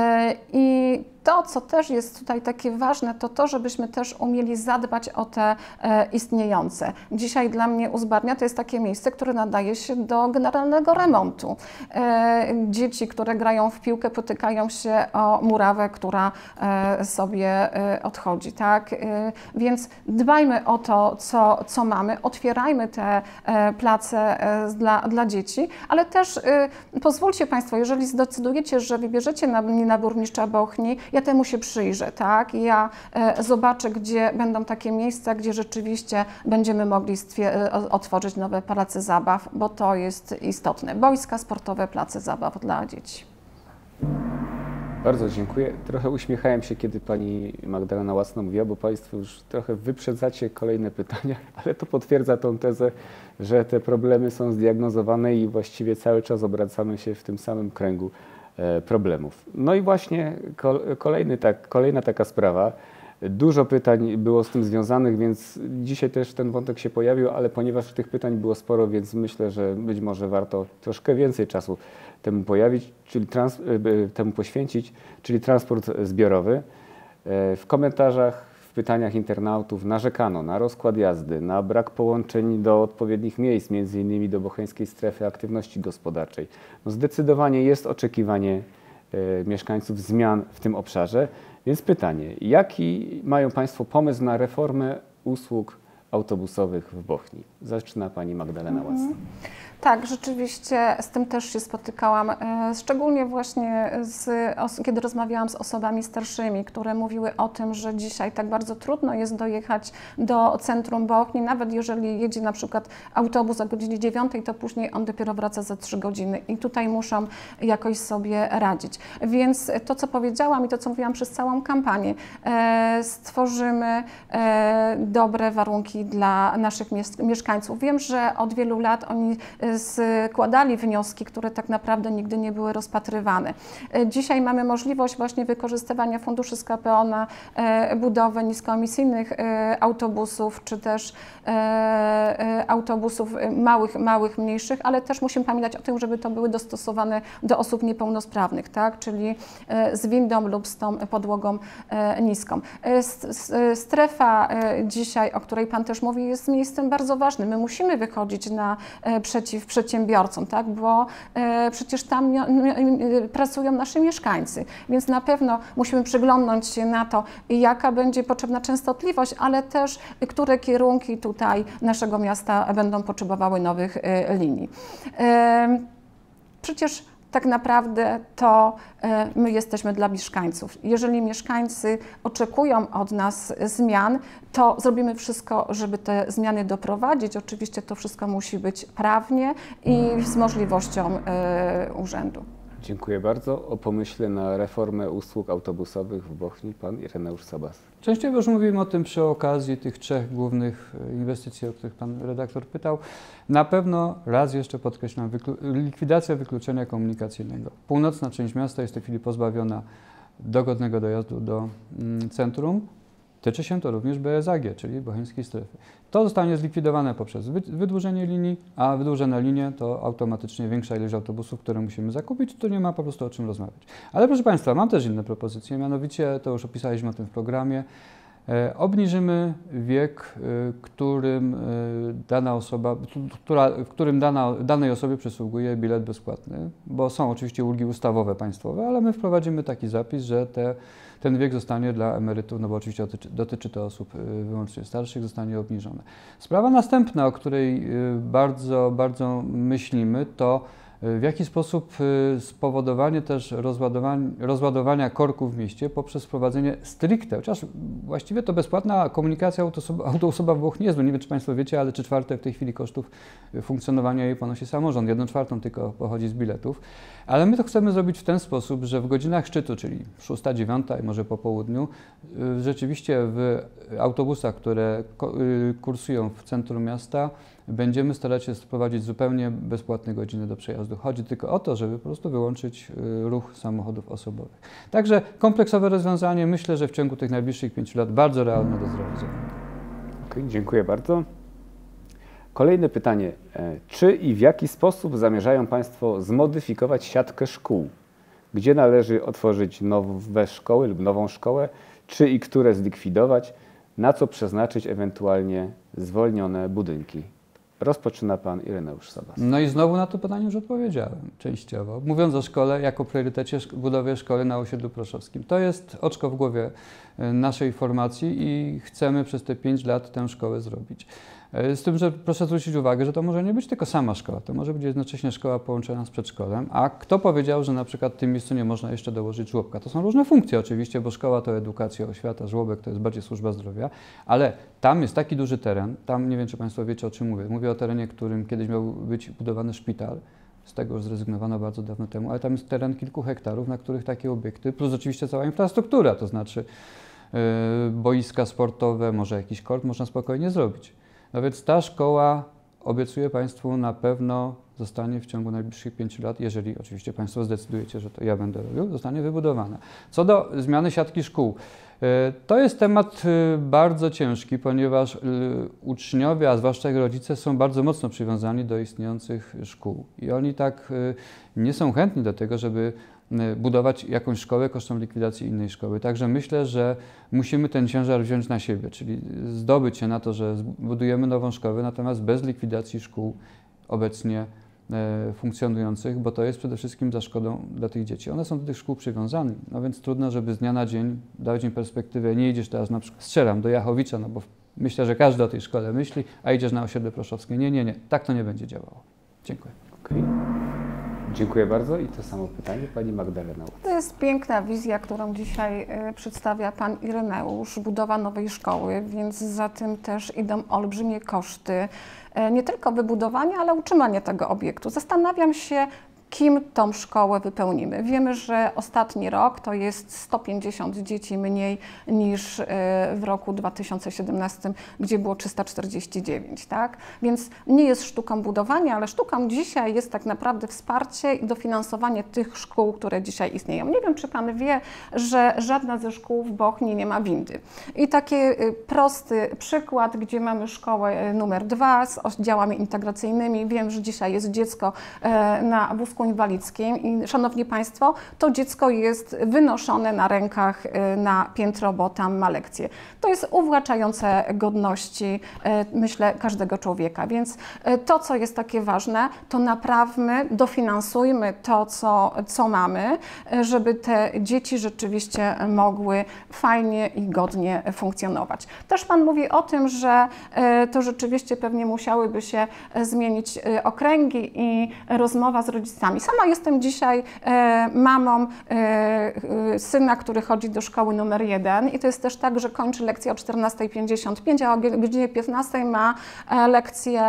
i to, co też jest tutaj takie ważne, to to, żebyśmy też umieli zadbać o te istniejące. Dzisiaj dla mnie uzbarnia to jest takie miejsce, które nadaje się do generalnego remontu. Dzieci, które grają w piłkę, potykają się o murawę, która sobie odchodzi. Tak? Więc dbajmy o to, co mamy, otwierajmy te place dla dzieci, ale też pozwólcie Państwo, jeżeli zdecydujecie, że wybierzecie mnie na burmistrza Bochni, ja temu się przyjrzę, tak? Ja zobaczę, gdzie będą takie miejsca, gdzie rzeczywiście będziemy mogli otworzyć nowe place zabaw, bo to jest istotne. Boiska sportowe, place zabaw dla dzieci.
Bardzo dziękuję. Trochę uśmiechałem się, kiedy pani Magdalena Łacna mówiła, bo Państwo już trochę wyprzedzacie kolejne pytania, ale to potwierdza tą tezę, że te problemy są zdiagnozowane i właściwie cały czas obracamy się w tym samym kręgu problemów. No i właśnie kolejna taka sprawa. Dużo pytań było z tym związanych, więc dzisiaj też ten wątek się pojawił, ale ponieważ tych pytań było sporo, więc myślę, że być może warto troszkę więcej czasu temu poświęcić, czyli transport zbiorowy. W komentarzach, w pytaniach internautów narzekano na rozkład jazdy, na brak połączeń do odpowiednich miejsc, między innymi do Bocheńskiej Strefy Aktywności Gospodarczej. No zdecydowanie jest oczekiwanie mieszkańców zmian w tym obszarze, więc pytanie, jaki mają Państwo pomysł na reformę usług autobusowych w Bochni? Zaczyna pani Magdalena Łacna.
Tak, rzeczywiście z tym też się spotykałam, szczególnie właśnie kiedy rozmawiałam z osobami starszymi, które mówiły o tym, że dzisiaj tak bardzo trudno jest dojechać do centrum Bochni, nawet jeżeli jedzie na przykład autobus o godzinie 9, to później on dopiero wraca za 3 godziny i tutaj muszą jakoś sobie radzić. Więc to, co powiedziałam i to, co mówiłam przez całą kampanię, stworzymy dobre warunki dla naszych mieszkańców. Wiem, że od wielu lat oni składali wnioski, które tak naprawdę nigdy nie były rozpatrywane. Dzisiaj mamy możliwość właśnie wykorzystywania funduszy z KPO na budowę niskoemisyjnych autobusów, czy też autobusów małych, mniejszych, ale też musimy pamiętać o tym, żeby to były dostosowane do osób niepełnosprawnych, tak? Czyli z windą lub z tą podłogą niską. Strefa dzisiaj, o której Pan też mówi, jest miejscem bardzo ważnym. My musimy wychodzić naprzeciw przedsiębiorcom, tak? Bo przecież tam pracują nasi mieszkańcy, więc na pewno musimy przyglądnąć się na to, jaka będzie potrzebna częstotliwość, ale też które kierunki tutaj naszego miasta będą potrzebowały nowych linii. Przecież tak naprawdę to my jesteśmy dla mieszkańców. Jeżeli mieszkańcy oczekują od nas zmian, to zrobimy wszystko, żeby te zmiany doprowadzić. Oczywiście to wszystko musi być prawnie i z możliwością urzędu.
Dziękuję bardzo. O pomyśle na reformę usług autobusowych w Bochni pan Ireneusz Sabas.
Częściowo już mówiłem o tym przy okazji tych 3 głównych inwestycji, o których pan redaktor pytał. Na pewno, raz jeszcze podkreślam, likwidacja wykluczenia komunikacyjnego. Północna część miasta jest w tej chwili pozbawiona dogodnego dojazdu do centrum. Tyczy się to również BSAG, czyli Bocheńskiej Strefy. To zostanie zlikwidowane poprzez wydłużenie linii, a wydłużone linie to automatycznie większa ilość autobusów, które musimy zakupić, to nie ma po prostu o czym rozmawiać. Ale proszę Państwa, mam też inne propozycje, mianowicie, to już opisaliśmy o tym w programie, obniżymy wiek, w którym danej osobie przysługuje bilet bezpłatny, bo są oczywiście ulgi ustawowe państwowe, ale my wprowadzimy taki zapis, że ten wiek zostanie dla emerytów, no bo oczywiście dotyczy to osób wyłącznie starszych, zostanie obniżony. Sprawa następna, o której bardzo, bardzo myślimy, to w jaki sposób spowodowanie też rozładowania korków w mieście poprzez wprowadzenie stricte, chociaż właściwie to bezpłatna komunikacja autobusowa w Włoch nie jest, nie wiem czy Państwo wiecie, ale 3/4 w tej chwili kosztów funkcjonowania jej ponosi samorząd, 1/4 tylko pochodzi z biletów, ale my to chcemy zrobić w ten sposób, że w godzinach szczytu, czyli 6, 9 i może po południu, rzeczywiście w autobusach, które kursują w centrum miasta, będziemy starać się wprowadzić zupełnie bezpłatne godziny do przejazdu. Chodzi tylko o to, żeby po prostu wyłączyć ruch samochodów osobowych. Także kompleksowe rozwiązanie, myślę, że w ciągu tych najbliższych 5 lat bardzo realne do zrealizowania.
Okay, dziękuję bardzo. Kolejne pytanie. Czy i w jaki sposób zamierzają Państwo zmodyfikować siatkę szkół? Gdzie należy otworzyć nowe szkoły lub nową szkołę? Czy i które zlikwidować? Na co przeznaczyć ewentualnie zwolnione budynki? Rozpoczyna Pan Ireneusz Sobas.
No i znowu na to pytanie już odpowiedziałem częściowo. Mówiąc o szkole jako priorytecie budowy szkoły na osiedlu proszowskim. To jest oczko w głowie naszej formacji i chcemy przez te 5 lat tę szkołę zrobić. Z tym, że proszę zwrócić uwagę, że to może nie być tylko sama szkoła, to może być jednocześnie szkoła połączona z przedszkolem, a kto powiedział, że na przykład w tym miejscu nie można jeszcze dołożyć żłobka? To są różne funkcje oczywiście, bo szkoła to edukacja, oświata, żłobek to jest bardziej służba zdrowia, ale tam jest taki duży teren, tam nie wiem, czy Państwo wiecie, o czym mówię. Mówię o terenie, którym kiedyś miał być budowany szpital, z tego już zrezygnowano bardzo dawno temu, ale tam jest teren kilku hektarów, na których takie obiekty, plus oczywiście cała infrastruktura, to znaczy boiska sportowe, może jakiś kort można spokojnie zrobić. No więc ta szkoła, obiecuję Państwu, na pewno zostanie w ciągu najbliższych 5 lat, jeżeli oczywiście Państwo zdecydujecie, że to ja będę robił, zostanie wybudowana. Co do zmiany siatki szkół, to jest temat bardzo ciężki, ponieważ uczniowie, a zwłaszcza ich rodzice, są bardzo mocno przywiązani do istniejących szkół i oni tak nie są chętni do tego, żeby budować jakąś szkołę kosztem likwidacji innej szkoły. Także myślę, że musimy ten ciężar wziąć na siebie, czyli zdobyć się na to, że budujemy nową szkołę, natomiast bez likwidacji szkół obecnie funkcjonujących, bo to jest przede wszystkim za szkodą dla tych dzieci. One są do tych szkół przywiązane, no więc trudno, żeby z dnia na dzień dać im perspektywę, nie idziesz teraz na przykład, strzelam do Jachowicza, no bo myślę, że każdy o tej szkole myśli, a idziesz na osiedle proszowskie. Nie, tak to nie będzie działało. Dziękuję.
Okay. Dziękuję bardzo i to samo pytanie Pani Magdalena.
To jest piękna wizja, którą dzisiaj przedstawia Pan Ireneusz, budowa nowej szkoły, więc za tym też idą olbrzymie koszty, nie tylko wybudowania, ale utrzymania tego obiektu. Zastanawiam się, kim tą szkołę wypełnimy. Wiemy, że ostatni rok to jest 150 dzieci mniej niż w roku 2017, gdzie było 349, tak? Więc nie jest sztuką budowania, ale sztuką dzisiaj jest tak naprawdę wsparcie i dofinansowanie tych szkół, które dzisiaj istnieją. Nie wiem, czy Pan wie, że żadna ze szkół w Bochni nie ma windy. I taki prosty przykład, gdzie mamy szkołę numer 2 z oddziałami integracyjnymi. Wiem, że dzisiaj jest dziecko na wózku inwalidzkim i szanowni Państwo, to dziecko jest wynoszone na rękach na piętro, bo tam ma lekcje. To jest uwłaczające godności, myślę, każdego człowieka, więc to, co jest takie ważne, to naprawmy, dofinansujmy to, co mamy, żeby te dzieci rzeczywiście mogły fajnie i godnie funkcjonować. Też Pan mówi o tym, że to rzeczywiście pewnie musiałyby się zmienić okręgi i rozmowa z rodzicami. Sama jestem dzisiaj mamą syna, który chodzi do szkoły numer 1 i to jest też tak, że kończy lekcję o 14:55, a o godzinie 15 ma lekcję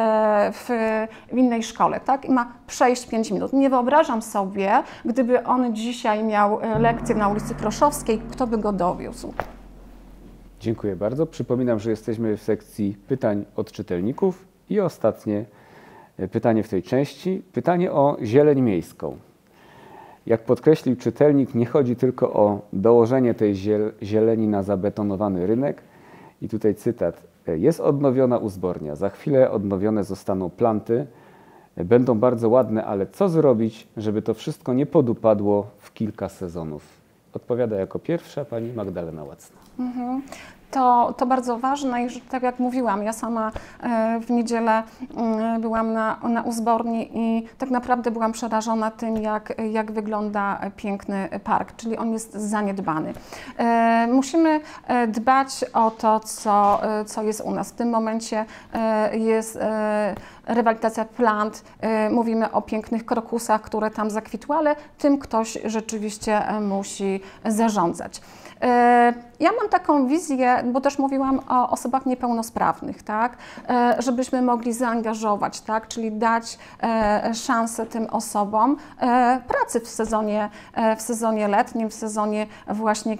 w innej szkole, tak? I ma przejść 5 minut. Nie wyobrażam sobie, gdyby on dzisiaj miał lekcję na ulicy Proszowskiej, kto by go dowiózł.
Dziękuję bardzo. Przypominam, że jesteśmy w sekcji pytań od czytelników i ostatnie pytanie w tej części. Pytanie o zieleń miejską. Jak podkreślił czytelnik, nie chodzi tylko o dołożenie tej zieleni na zabetonowany rynek. I tutaj cytat. Jest odnowiona uzbornia. Za chwilę odnowione zostaną planty. Będą bardzo ładne, ale co zrobić, żeby to wszystko nie podupadło w kilka sezonów? Odpowiada jako pierwsza pani Magdalena Łacna.
To bardzo ważne i tak jak mówiłam, ja sama w niedzielę byłam na uzborni i tak naprawdę byłam przerażona tym, jak wygląda piękny park, czyli on jest zaniedbany. Musimy dbać o to, co jest u nas. W tym momencie jest rewitalizacja plant, mówimy o pięknych krokusach, które tam zakwitły, ale tym ktoś rzeczywiście musi zarządzać. Ja mam taką wizję, bo też mówiłam o osobach niepełnosprawnych, tak? Żebyśmy mogli zaangażować, tak? Czyli dać szansę tym osobom pracy w sezonie letnim, w sezonie właśnie,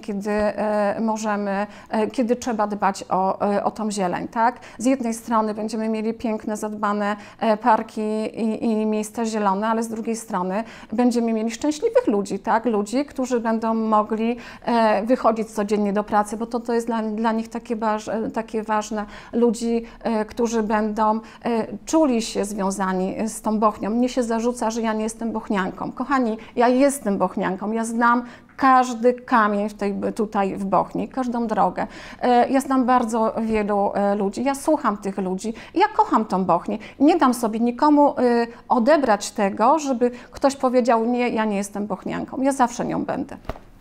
kiedy trzeba dbać o tą zieleń, tak? Z jednej strony będziemy mieli piękne, zadbane parki i miejsca zielone, ale z drugiej strony będziemy mieli szczęśliwych ludzi, tak? Ludzi, którzy będą mogli wychodzić codziennie do pracy, bo to jest dla nich takie ważne. Ludzi, którzy będą czuli się związani z tą Bochnią. Mnie się zarzuca, że ja nie jestem bochnianką. Kochani, ja jestem bochnianką. Ja znam każdy kamień tutaj w Bochni, każdą drogę. Ja znam bardzo wielu ludzi, ja słucham tych ludzi, ja kocham tą Bochnię. Nie dam sobie nikomu odebrać tego, żeby ktoś powiedział, nie, ja nie jestem bochnianką. Ja zawsze nią będę.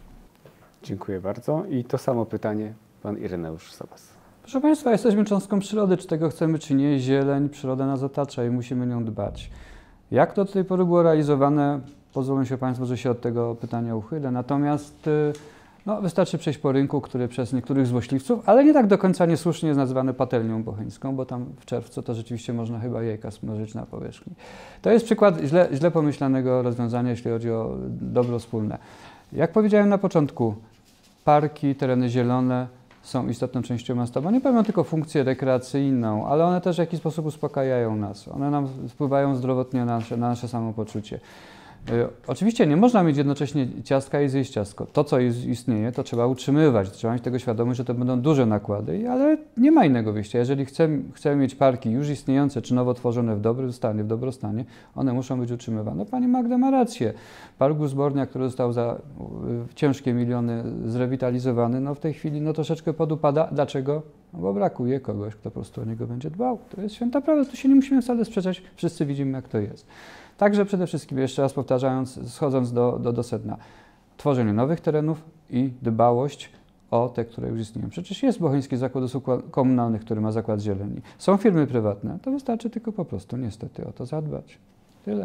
Dziękuję bardzo. I to samo pytanie pan Ireneusz Sobas.
Proszę Państwa, jesteśmy cząstką przyrody, czy tego chcemy, czy nie. Zieleń, przyroda nas otacza i musimy nią dbać. Jak to do tej pory było realizowane? Pozwolą się Państwo, że się od tego pytania uchylę. Natomiast wystarczy przejść po rynku, który przez niektórych złośliwców, ale nie tak do końca niesłusznie jest nazywany patelnią bocheńską, bo tam w czerwcu to rzeczywiście można chyba jajka smnożyć na powierzchni. To jest przykład źle pomyślanego rozwiązania, jeśli chodzi o dobro wspólne. Jak powiedziałem na początku, parki, tereny zielone są istotną częścią miasta, bo nie pełnią tylko funkcję rekreacyjną, ale one też w jakiś sposób uspokajają nas. One nam wpływają zdrowotnie na nasze samopoczucie. Oczywiście nie można mieć jednocześnie ciastka i zjeść ciastko. To, co istnieje, to trzeba utrzymywać. Trzeba mieć tego świadomość, że to będą duże nakłady, ale nie ma innego wyjścia. Jeżeli chcemy mieć parki już istniejące, czy nowo tworzone w dobrym stanie, w dobrostanie, one muszą być utrzymywane. Pani Magda ma rację. Park Uzbornia, który został za ciężkie miliony zrewitalizowany, w tej chwili troszeczkę podupada. Dlaczego? Bo brakuje kogoś, kto po prostu o niego będzie dbał. To jest święta prawda, tu się nie musimy wcale sprzeczać, wszyscy widzimy, jak to jest. Także przede wszystkim, jeszcze raz powtarzając, schodząc do sedna, tworzenie nowych terenów i dbałość o te, które już istnieją. Przecież jest Bocheński Zakład Usług Komunalnych, który ma zakład zieleni. Są firmy prywatne, to wystarczy tylko po prostu niestety o to zadbać. Tyle.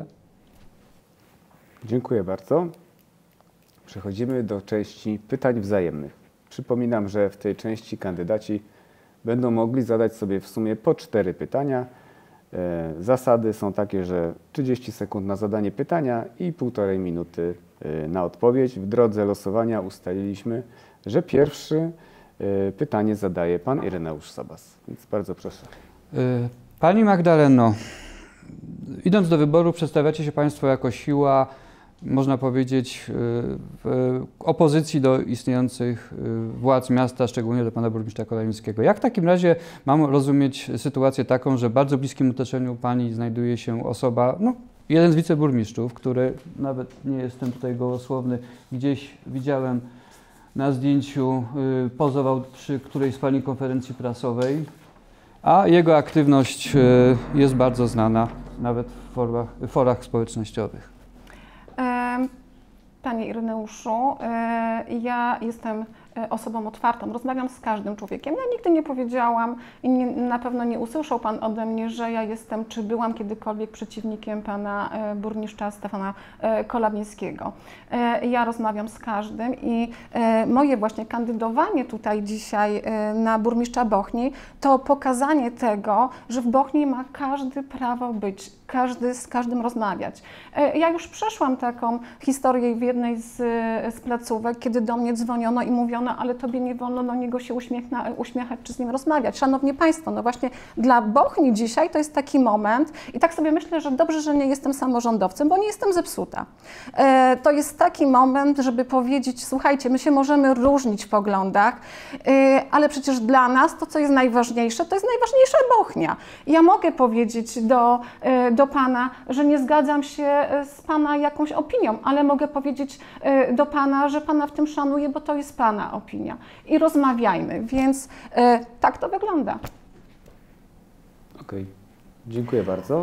Dziękuję bardzo. Przechodzimy do części pytań wzajemnych. Przypominam, że w tej części kandydaci będą mogli zadać sobie w sumie po 4 pytania. Zasady są takie, że 30 sekund na zadanie pytania i 1,5 minuty na odpowiedź. W drodze losowania ustaliliśmy, że pierwszy pytanie zadaje pan Ireneusz Sobas. Więc bardzo proszę.
Pani Magdaleno, idąc do wyboru przedstawiacie się Państwo jako siła, można powiedzieć, w opozycji do istniejących władz miasta, szczególnie do pana burmistrza Kolańskiego. Jak w takim razie mam rozumieć sytuację taką, że w bardzo bliskim otoczeniu pani znajduje się osoba, jeden z wiceburmistrzów, który, nawet nie jestem tutaj gołosłowny, gdzieś widziałem na zdjęciu, pozował przy którejś z pani konferencji prasowej, a jego aktywność jest bardzo znana, nawet w forach społecznościowych.
Panie Ireneuszu, ja jestem osobą otwartą, rozmawiam z każdym człowiekiem. Ja nigdy nie powiedziałam i na pewno nie usłyszał Pan ode mnie, że ja jestem, czy byłam kiedykolwiek przeciwnikiem Pana burmistrza Stefana Kolawnickiego. Ja rozmawiam z każdym i moje właśnie kandydowanie tutaj dzisiaj na burmistrza Bochni to pokazanie tego, że w Bochni ma każdy prawo być z każdym rozmawiać. Ja już przeszłam taką historię w jednej z placówek, kiedy do mnie dzwoniono i mówiono, ale tobie nie wolno do niego się uśmiechać czy z nim rozmawiać. Szanowni Państwo, no właśnie dla Bochni dzisiaj to jest taki moment i tak sobie myślę, że dobrze, że nie jestem samorządowcem, bo nie jestem zepsuta. To jest taki moment, żeby powiedzieć, słuchajcie, my się możemy różnić w poglądach, ale przecież dla nas to, co jest najważniejsze, to jest najważniejsza Bochnia. Ja mogę powiedzieć do Pana, że nie zgadzam się z Pana jakąś opinią, ale mogę powiedzieć do Pana, że Pana w tym szanuję, bo to jest Pana opinia. I rozmawiajmy, więc tak to wygląda.
Okej, dziękuję bardzo.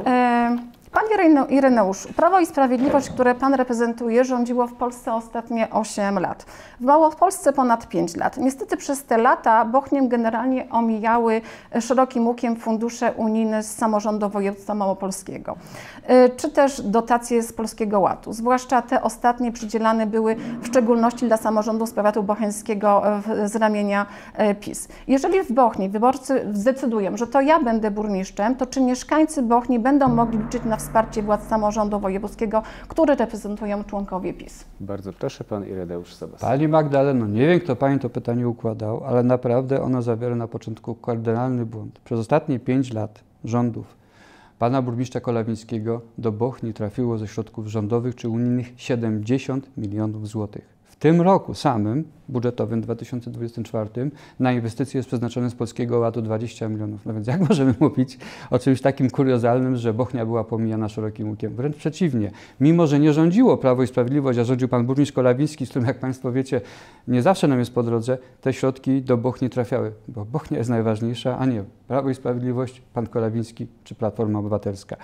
Panie Ireneuszu, Prawo i Sprawiedliwość, które Pan reprezentuje, rządziło w Polsce ostatnie 8 lat. W Małopolsce ponad 5 lat. Niestety przez te lata Bochniem generalnie omijały szerokim łukiem fundusze unijne z samorządu województwa małopolskiego, czy też dotacje z Polskiego Ładu. Zwłaszcza te ostatnie przydzielane były w szczególności dla samorządu z powiatu bocheńskiego z ramienia PiS. Jeżeli w Bochni wyborcy zdecydują, że to ja będę burmistrzem, to czy mieszkańcy Bochni będą mogli liczyć na wsparcie władz samorządu wojewódzkiego, które reprezentują członkowie PiS?
Bardzo proszę, pan Ireneusz Sobas.
Pani Magdaleno, nie wiem, kto Pani to pytanie układał, ale naprawdę ono zawiera na początku kardynalny błąd. Przez ostatnie 5 lat rządów pana burmistrza Kolawińskiego do Bochni trafiło ze środków rządowych czy unijnych 70 milionów złotych. W tym roku samym, budżetowym 2024, na inwestycje jest przeznaczone z Polskiego Ładu 20 milionów. No więc jak możemy mówić o czymś takim kuriozalnym, że Bochnia była pomijana szerokim łukiem? Wręcz przeciwnie. Mimo że nie rządziło Prawo i Sprawiedliwość, a rządził pan burmistrz Kolawiński, z którym, jak Państwo wiecie, nie zawsze nam jest po drodze, te środki do Bochni trafiały. Bo Bochnia jest najważniejsza, a nie Prawo i Sprawiedliwość, pan Kolawiński czy Platforma Obywatelska.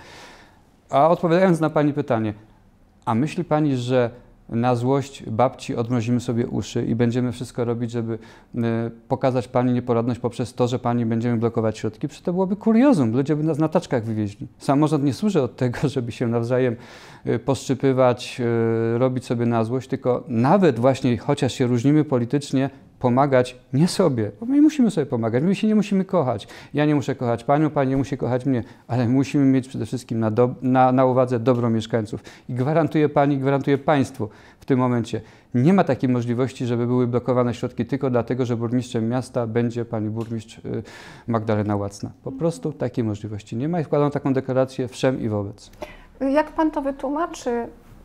A odpowiadając na Pani pytanie, a myśli Pani, że na złość babci odmrozimy sobie uszy i będziemy wszystko robić, żeby pokazać Pani nieporadność poprzez to, że Pani będziemy blokować środki? Przecież to byłoby kuriozum, ludzie by nas na taczkach wywieźli. Samorząd nie służy od tego, żeby się nawzajem poszczypywać, robić sobie na złość, tylko nawet właśnie, chociaż się różnimy politycznie, pomagać nie sobie, bo my musimy sobie pomagać, my się nie musimy kochać. Ja nie muszę kochać Panią, Pani nie musi kochać mnie, ale musimy mieć przede wszystkim na uwadze dobro mieszkańców. I gwarantuję Pani, gwarantuję Państwu w tym momencie, nie ma takiej możliwości, żeby były blokowane środki tylko dlatego, że burmistrzem miasta będzie Pani burmistrz Magdalena Łacna. Po prostu takiej możliwości nie ma i wkładam taką deklarację wszem i wobec.
Jak Pan to wytłumaczy?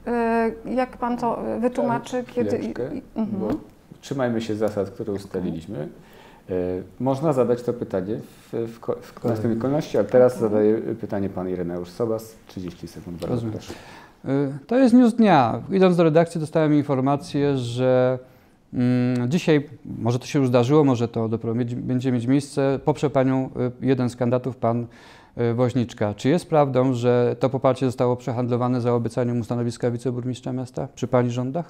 Jak Pan to wytłumaczy, kiedy...
Bo trzymajmy się zasad, które ustaliliśmy. Można zadać to pytanie w następnej kolejności, a teraz zadaje pytanie pan Ireneusz Sobas. 30 sekund, bardzo proszę.
To jest news dnia. Idąc do redakcji, dostałem informację, że dzisiaj, może to się już zdarzyło, może to dopiero będzie mieć miejsce, poprze Panią jeden z kandydatów, pan Woźniczka. Czy jest prawdą, że to poparcie zostało przehandlowane za obiecaniem mu stanowiska wiceburmistrza miasta przy Pani rządach?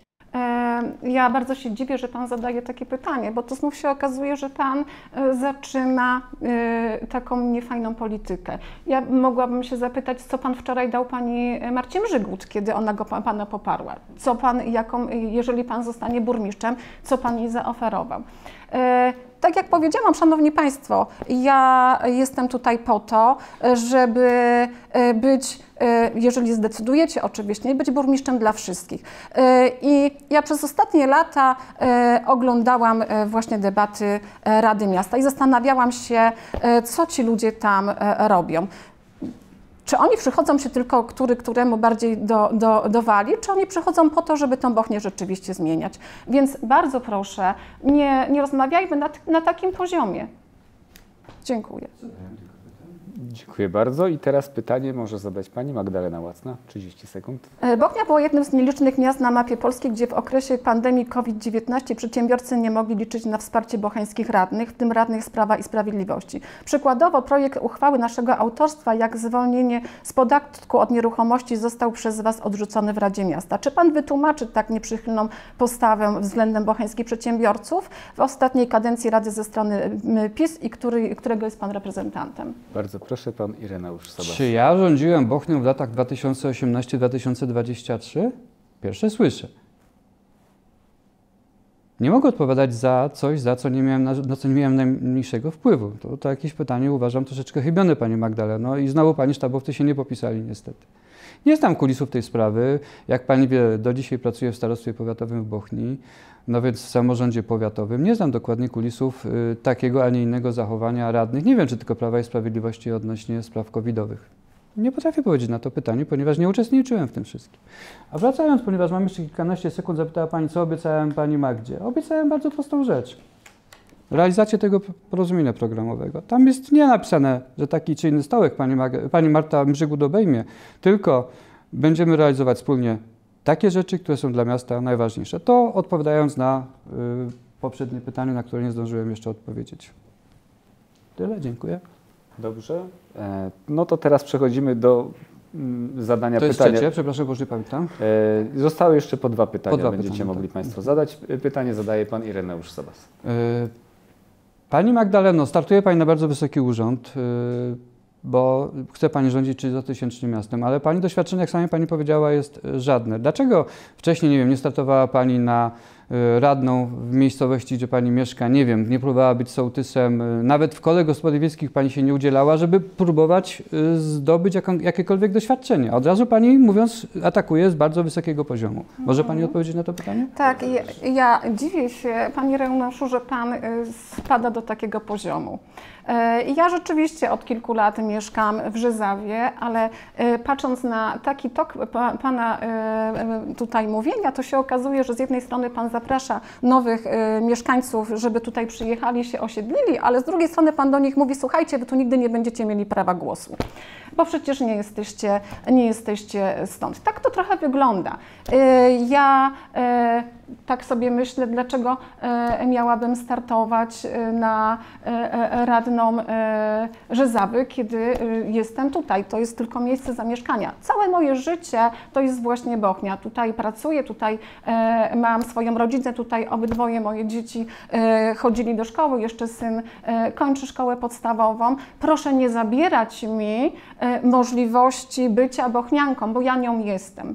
Ja bardzo się dziwię, że Pan zadaje takie pytanie, bo to znów się okazuje, że Pan zaczyna taką niefajną politykę. Ja mogłabym się zapytać, co Pan wczoraj dał Pani Marcie Mrzygłód, kiedy ona Pana poparła. Co Pan, jeżeli Pan zostanie burmistrzem, co Pan jej zaoferował? Tak jak powiedziałam, Szanowni Państwo, ja jestem tutaj po to, żeby być, jeżeli zdecydujecie oczywiście, być burmistrzem dla wszystkich. I ja przez ostatnie lata oglądałam właśnie debaty Rady Miasta i zastanawiałam się, co ci ludzie tam robią. Czy oni przychodzą się tylko, któremu bardziej dowali, czy oni przychodzą po to, żeby tą Bochnię rzeczywiście zmieniać? Więc bardzo proszę, nie rozmawiajmy na takim poziomie. Dziękuję.
Dziękuję bardzo. I teraz pytanie może zadać pani Magdalena Łacna. 30 sekund.
Bochnia była jednym z nielicznych miast na mapie Polski, gdzie w okresie pandemii COVID-19 przedsiębiorcy nie mogli liczyć na wsparcie bocheńskich radnych, w tym radnych z Prawa i Sprawiedliwości. Przykładowo projekt uchwały naszego autorstwa, jak zwolnienie z podatku od nieruchomości, został przez Was odrzucony w Radzie Miasta. Czy Pan wytłumaczy tak nieprzychylną postawę względem bocheńskich przedsiębiorców w ostatniej kadencji Rady ze strony PiS i którego jest Pan reprezentantem?
Bardzo proszę, pan Ireneusz Sobas.
Czy ja rządziłem Bochnią w latach 2018-2023? Pierwsze słyszę. Nie mogę odpowiadać za coś, na co nie miałem najmniejszego wpływu. To jakieś pytanie uważam troszeczkę chybione, Pani Magdaleno, i znowu Pani sztabowcy się nie popisali niestety. Nie znam kulisów tej sprawy. Jak Pani wie, do dzisiaj pracuję w Starostwie Powiatowym w Bochni, no więc w samorządzie powiatowym. Nie znam dokładnie kulisów takiego, a nie innego zachowania radnych. Nie wiem, czy tylko Prawa i Sprawiedliwości odnośnie spraw covidowych. Nie potrafię powiedzieć na to pytanie, ponieważ nie uczestniczyłem w tym wszystkim. A wracając, ponieważ mam jeszcze kilkanaście sekund, zapytała Pani, co obiecałem Pani Magdzie. Obiecałem bardzo prostą rzecz. Realizację tego porozumienia programowego. Tam jest nie napisane, że taki czy inny stołek Pani Marta Mrzygłód obejmie, tylko będziemy realizować wspólnie takie rzeczy, które są dla miasta najważniejsze. To odpowiadając na poprzednie pytanie, na które nie zdążyłem jeszcze odpowiedzieć. Tyle, dziękuję.
Dobrze. No to teraz przechodzimy do zadania pytania.
To jest trzecie, przepraszam, bo już nie pamiętam.
Zostały jeszcze po dwa pytania,
Po dwa
będziecie
pytania,
mogli
tak.
Państwo zadać. Pytanie zadaje Pan Ireneusz Sobas.
Pani Magdaleno, startuje Pani na bardzo wysoki urząd, bo chce Pani rządzić 30-tysięcznym miastem, ale Pani doświadczenie, jak sami Pani powiedziała, jest żadne. Dlaczego wcześniej, nie wiem, nie startowała Pani na radną w miejscowości, gdzie Pani mieszka, nie wiem, nie próbowała być sołtysem, nawet w kole gospodyń wiejskich Pani się nie udzielała, żeby próbować zdobyć jakiekolwiek doświadczenie. Od razu Pani, mówiąc, atakuje z bardzo wysokiego poziomu. Może Pani odpowiedzieć na to pytanie?
Tak, ja dziwię się, Panie Ireneuszu, że Pan spada do takiego poziomu. Ja rzeczywiście od kilku lat mieszkam w Rzezawie, ale patrząc na taki tok Pana tutaj mówienia, to się okazuje, że z jednej strony Pan zaprasza nowych mieszkańców, żeby tutaj przyjechali, się osiedlili, ale z drugiej strony Pan do nich mówi, słuchajcie, Wy tu nigdy nie będziecie mieli prawa głosu, bo przecież nie jesteście stąd. Tak to trochę wygląda. Ja tak sobie myślę, dlaczego miałabym startować na radną Rzezawy, kiedy jestem tutaj. To jest tylko miejsce zamieszkania. Całe moje życie to jest właśnie Bochnia. Tutaj pracuję, tutaj mam swoją rodzinę, tutaj obydwoje moje dzieci chodzili do szkoły, jeszcze syn kończy szkołę podstawową. Proszę nie zabierać mi możliwości bycia bochnianką, bo ja nią jestem.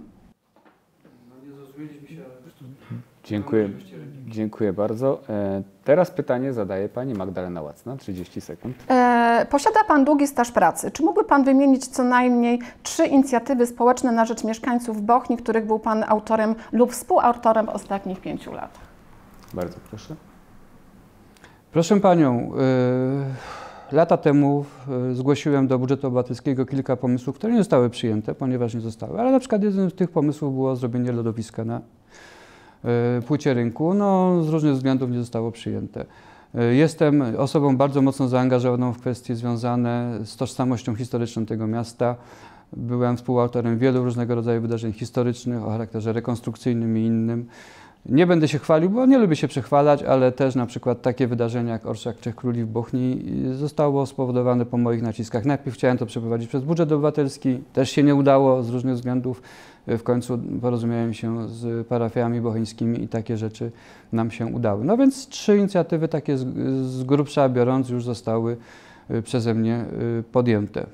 Dziękuję bardzo. Teraz pytanie zadaje Pani Magdalena Łacna, 30 sekund.
Posiada Pan długi staż pracy. Czy mógłby Pan wymienić co najmniej 3 inicjatywy społeczne na rzecz mieszkańców Bochni, których był Pan autorem lub współautorem w ostatnich 5 latach?
Bardzo proszę.
Proszę Panią, lata temu zgłosiłem do budżetu obywatelskiego kilka pomysłów, które nie zostały przyjęte, ponieważ nie zostały. Ale na przykład jeden z tych pomysłów było zrobienie lodowiska na płycie rynku. No, z różnych względów nie zostało przyjęte. Jestem osobą bardzo mocno zaangażowaną w kwestie związane z tożsamością historyczną tego miasta. Byłem współautorem wielu różnego rodzaju wydarzeń historycznych o charakterze rekonstrukcyjnym i innym. Nie będę się chwalił, bo nie lubię się przechwalać, ale też na przykład takie wydarzenia jak Orszak Trzech Króli w Bochni zostało spowodowane po moich naciskach. Najpierw chciałem to przeprowadzić przez budżet obywatelski, też się nie udało z różnych względów. W końcu porozumiałem się z parafiami bocheńskimi i takie rzeczy nam się udały. No więc 3 inicjatywy takie z grubsza biorąc już zostały przeze mnie podjęte.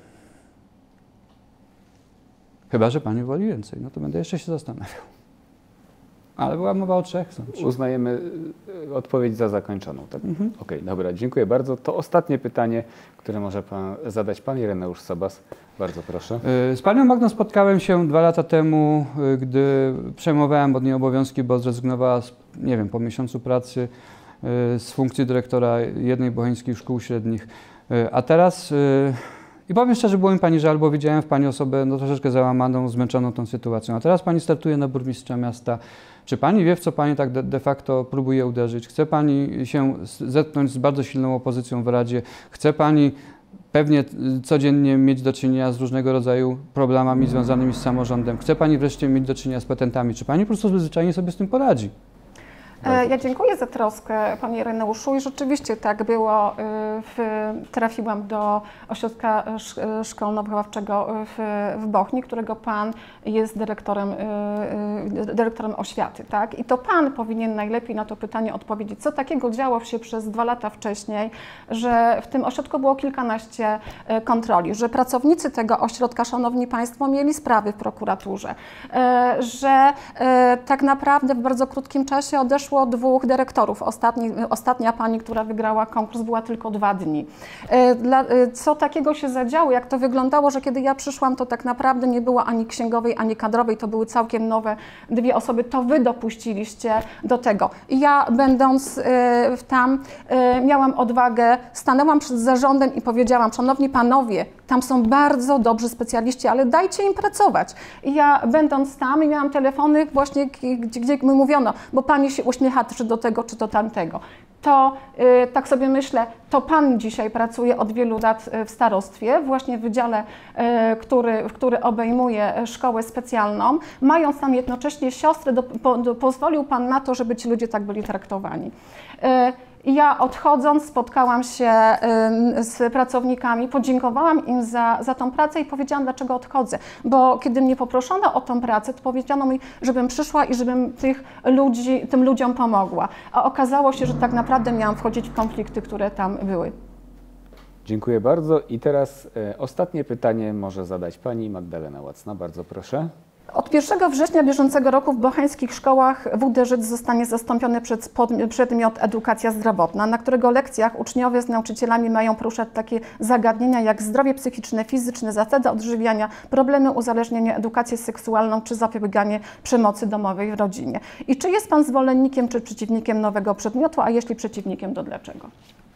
Chyba że Pani woli więcej, no to będę jeszcze się zastanawiał. Ale była mowa o 3.
Uznajemy odpowiedź za zakończoną, tak? Okej, dobra, dziękuję bardzo. To ostatnie pytanie, które może zadać Pan Ireneusz Sobas. Bardzo proszę.
Z Panią Magdą spotkałem się 2 lata temu, gdy przejmowałem od niej obowiązki, bo zrezygnowała, nie wiem, po miesiącu pracy z funkcji dyrektora jednej bocheńskich szkół średnich. A teraz, i powiem szczerze, było mi Pani żal, bo widziałem w Pani osobę no, troszeczkę załamaną, zmęczoną tą sytuacją. A teraz Pani startuje na burmistrza miasta. Czy Pani wie, w co Pani tak de facto próbuje uderzyć? Chce Pani się zetknąć z bardzo silną opozycją w Radzie? Chce Pani pewnie codziennie mieć do czynienia z różnego rodzaju problemami związanymi z samorządem? Chce Pani wreszcie mieć do czynienia z petentami? Czy Pani po prostu zwyczajnie sobie z tym poradzi?
Ja dziękuję za troskę, Panie Ireneuszu, i rzeczywiście tak było w trafiłam do ośrodka szkolno-wychowawczego w Bochni, którego pan jest dyrektorem oświaty. Tak? I to pan powinien najlepiej na to pytanie odpowiedzieć, co takiego działo się przez 2 lata wcześniej, że w tym ośrodku było kilkanaście kontroli, że pracownicy tego ośrodka, szanowni państwo, mieli sprawy w prokuraturze, że tak naprawdę w bardzo krótkim czasie odeszło 2 dyrektorów. Ostatnia pani, która wygrała konkurs, była tylko 2 dni. Co takiego się zadziało, jak to wyglądało, że kiedy ja przyszłam, to tak naprawdę nie było ani księgowej, ani kadrowej, to były całkiem nowe 2 osoby, to wy dopuściliście do tego. I ja będąc tam miałam odwagę, stanęłam przed zarządem i powiedziałam, szanowni panowie, tam są bardzo dobrzy specjaliści, ale dajcie im pracować. I ja będąc tam i miałam telefony właśnie, gdzie mi mówiono, bo pani się uśmiecha czy do tego, czy do tamtego. To tak sobie myślę, to pan dzisiaj pracuje od wielu lat w starostwie, właśnie w wydziale, który obejmuje szkołę specjalną. Mając tam jednocześnie siostrę, pozwolił pan na to, żeby ci ludzie tak byli traktowani. I ja odchodząc spotkałam się z pracownikami, podziękowałam im za tą pracę i powiedziałam, dlaczego odchodzę. Bo kiedy mnie poproszono o tą pracę, to powiedziano mi, żebym przyszła i żebym tym ludziom pomogła. A okazało się, że tak naprawdę miałam wchodzić w konflikty, które tam były.
Dziękuję bardzo. I teraz ostatnie pytanie może zadać pani Magdalena Łacna. Bardzo proszę.
Od 1 września bieżącego roku w bocheńskich szkołach WDŻ zostanie zastąpiony przedmiot edukacja zdrowotna, na którego lekcjach uczniowie z nauczycielami mają poruszać takie zagadnienia jak zdrowie psychiczne, fizyczne, zasady odżywiania, problemy uzależnienia, edukację seksualną czy zapobieganie przemocy domowej w rodzinie. I czy jest pan zwolennikiem czy przeciwnikiem nowego przedmiotu, a jeśli przeciwnikiem, to dlaczego?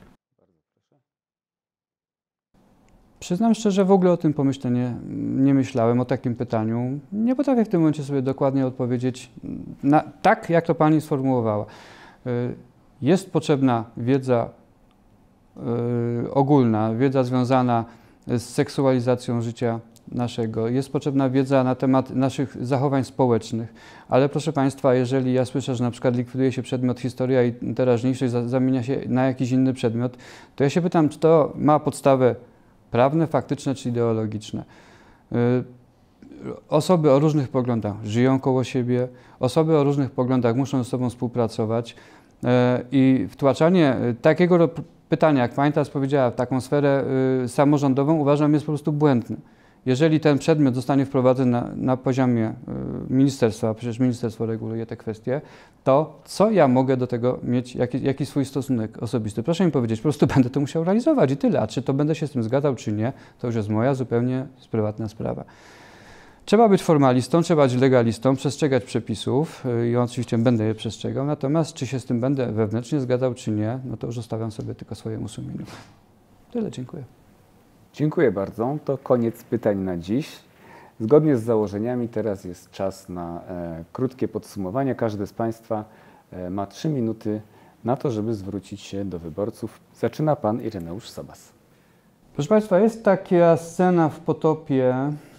Przyznam szczerze, w ogóle o tym pomyśle nie myślałem, o takim pytaniu. Nie potrafię w tym momencie sobie dokładnie odpowiedzieć tak, jak to pani sformułowała. Jest potrzebna wiedza ogólna, wiedza związana z seksualizacją życia naszego. Jest potrzebna wiedza na temat naszych zachowań społecznych. Ale proszę państwa, jeżeli ja słyszę, że na przykład likwiduje się przedmiot historia i teraźniejszość zamienia się na jakiś inny przedmiot, to ja się pytam, czy to ma podstawę prawne, faktyczne czy ideologiczne. Osoby o różnych poglądach żyją koło siebie, osoby o różnych poglądach muszą ze sobą współpracować i wtłaczanie takiego pytania, jak pani teraz powiedziała, w taką sferę samorządową uważam jest po prostu błędne. Jeżeli ten przedmiot zostanie wprowadzony na poziomie ministerstwa, a przecież ministerstwo reguluje te kwestie, to co ja mogę do tego mieć, jaki swój stosunek osobisty? Proszę mi powiedzieć, po prostu będę to musiał realizować i tyle. A czy to będę się z tym zgadzał, czy nie, to już jest moja zupełnie prywatna sprawa. Trzeba być formalistą, trzeba być legalistą, przestrzegać przepisów i oczywiście będę je przestrzegał, natomiast czy się z tym będę wewnętrznie zgadzał, czy nie, no to już zostawiam sobie tylko swojemu sumieniu. Tyle, dziękuję.
Dziękuję bardzo. To koniec pytań na dziś. Zgodnie z założeniami teraz jest czas na krótkie podsumowanie. Każdy z państwa ma 3 minuty na to, żeby zwrócić się do wyborców. Zaczyna pan Ireneusz Sobas.
Proszę państwa, jest taka scena w Potopie,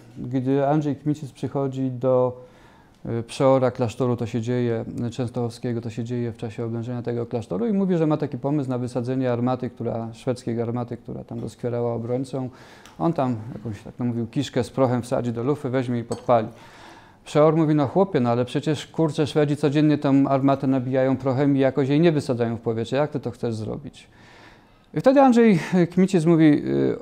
gdy Andrzej Kmicic przychodzi do przeora klasztoru, to się dzieje, częstochowskiego, to się dzieje w czasie oblężenia tego klasztoru i mówi, że ma taki pomysł na wysadzenie armaty, szwedzkiej armaty, która tam doskwierała obrońcą. On tam jakąś, tak mówił, kiszkę z prochem wsadzi do lufy, weźmie i podpali. Przeor mówi, no chłopie, no ale przecież kurczę, Szwedzi codziennie tę armatę nabijają prochem i jakoś jej nie wysadzają w powietrze. Jak ty to chcesz zrobić? I wtedy Andrzej Kmicic mówi,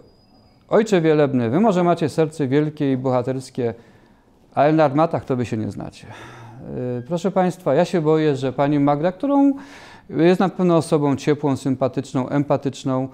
ojcze wielebny, wy może macie serce wielkie i bohaterskie, ale na armatach to wy się nie znacie. Proszę państwa, ja się boję, że pani Magda, którą jest na pewno osobą ciepłą, sympatyczną, empatyczną,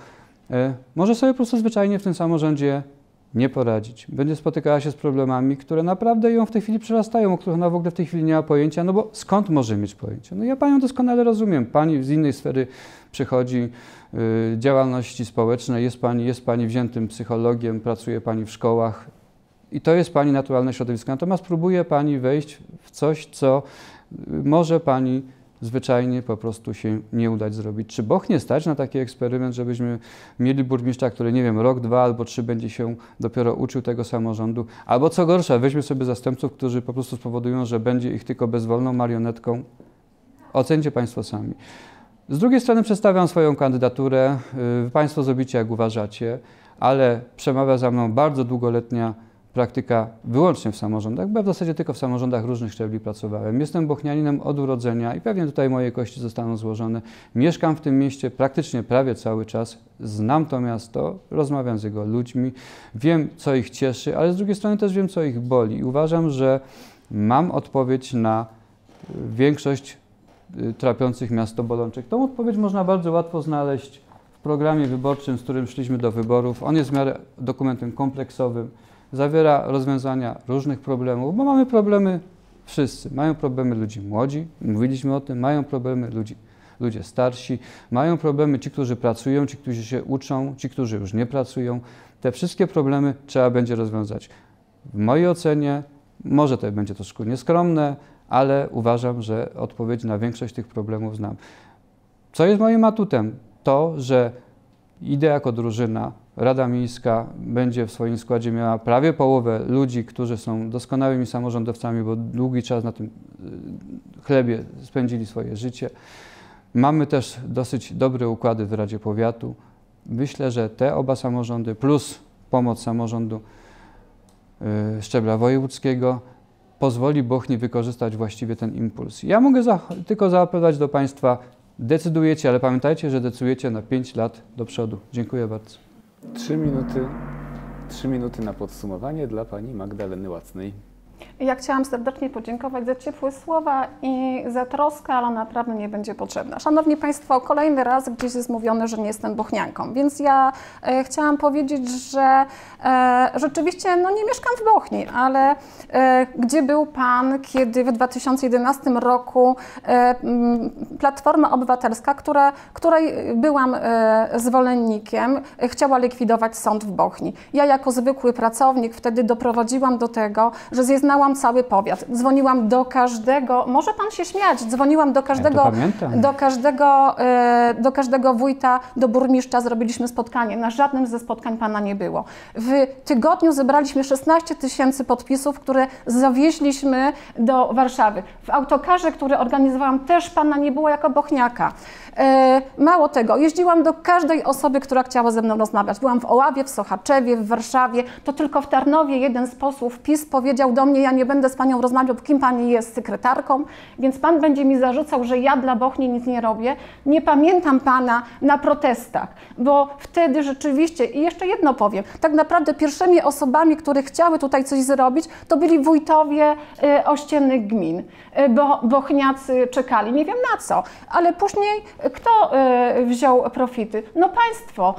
może sobie po prostu zwyczajnie w tym samorządzie nie poradzić. Będzie spotykała się z problemami, które naprawdę ją w tej chwili przerastają, o których ona w ogóle w tej chwili nie ma pojęcia, no bo skąd może mieć pojęcie? No ja panią doskonale rozumiem. Pani z innej sfery przychodzi, działalności społecznej, jest pani wziętym psychologiem, pracuje pani w szkołach i to jest pani naturalne środowisko. Natomiast próbuje pani wejść w coś, co może pani zwyczajnie po prostu się nie udać zrobić. Czy Bochnię stać na taki eksperyment, żebyśmy mieli burmistrza, który, nie wiem, rok, 2 albo 3 będzie się dopiero uczył tego samorządu, albo co gorsza, weźmie sobie zastępców, którzy po prostu spowodują, że będzie ich tylko bezwolną marionetką. Ocencie państwo sami. Z drugiej strony przedstawiam swoją kandydaturę. Państwo zrobicie jak uważacie, ale przemawia za mną bardzo długoletnia praktyka wyłącznie w samorządach, bo ja w zasadzie tylko w samorządach różnych szczebli pracowałem. Jestem bochnianinem od urodzenia i pewnie tutaj moje kości zostaną złożone. Mieszkam w tym mieście praktycznie prawie cały czas. Znam to miasto, rozmawiam z jego ludźmi, wiem, co ich cieszy, ale z drugiej strony też wiem, co ich boli. I uważam, że mam odpowiedź na większość trapiących miasto bolączek. Tą odpowiedź można bardzo łatwo znaleźć w programie wyborczym, z którym szliśmy do wyborów. On jest w miarę dokumentem kompleksowym. Zawiera rozwiązania różnych problemów, bo mamy problemy wszyscy. Mają problemy ludzi młodzi, mówiliśmy o tym, mają problemy ludzie starsi, mają problemy ci, którzy pracują, ci, którzy się uczą, ci, którzy już nie pracują. Te wszystkie problemy trzeba będzie rozwiązać. W mojej ocenie, może to będzie troszkę nieskromne, ale uważam, że odpowiedź na większość tych problemów znam. Co jest moim atutem? To, że idę jako drużyna. Rada Miejska będzie w swoim składzie miała prawie połowę ludzi, którzy są doskonałymi samorządowcami, bo długi czas na tym chlebie spędzili swoje życie. Mamy też dosyć dobre układy w Radzie Powiatu. Myślę, że te oba samorządy plus pomoc samorządu szczebla wojewódzkiego pozwoli Bochni wykorzystać właściwie ten impuls. Ja mogę tylko zaapelować do Państwa, decydujecie, ale pamiętajcie, że decydujecie na 5 lat do przodu. Dziękuję bardzo.
3 minuty na podsumowanie dla pani Magdaleny Łacnej.
Ja chciałam serdecznie podziękować za ciepłe słowa i za troskę, ale naprawdę nie będzie potrzebna. Szanowni Państwo, kolejny raz gdzieś jest mówione, że nie jestem bochnianką, więc ja chciałam powiedzieć, że rzeczywiście no, nie mieszkam w Bochni, ale gdzie był Pan, kiedy w 2011 roku Platforma Obywatelska, której byłam zwolennikiem, chciała likwidować sąd w Bochni. Ja jako zwykły pracownik wtedy doprowadziłam do tego, że zjeznałam cały powiat. Dzwoniłam do każdego, może Pan się śmiać, dzwoniłam do każdego, do każdego wójta, do burmistrza, zrobiliśmy spotkanie. Na żadnym ze spotkań Pana nie było. W tygodniu zebraliśmy 16 000 podpisów, które zawieźliśmy do Warszawy. W autokarze, który organizowałam, też Pana nie było jako bochniaka. Mało tego, jeździłam do każdej osoby, która chciała ze mną rozmawiać. Byłam w Oławie, w Sochaczewie, w Warszawie. To tylko w Tarnowie jeden z posłów PiS powiedział do mnie: ja nie będę z Panią rozmawiał, kim Pani jest sekretarką, więc Pan będzie mi zarzucał, że ja dla Bochni nic nie robię. Nie pamiętam Pana na protestach, bo wtedy rzeczywiście, i jeszcze jedno powiem, tak naprawdę pierwszymi osobami, które chciały tutaj coś zrobić, to byli wójtowie ościennych gmin, bo bochniacy czekali. Nie wiem na co, ale później kto wziął profity? No Państwo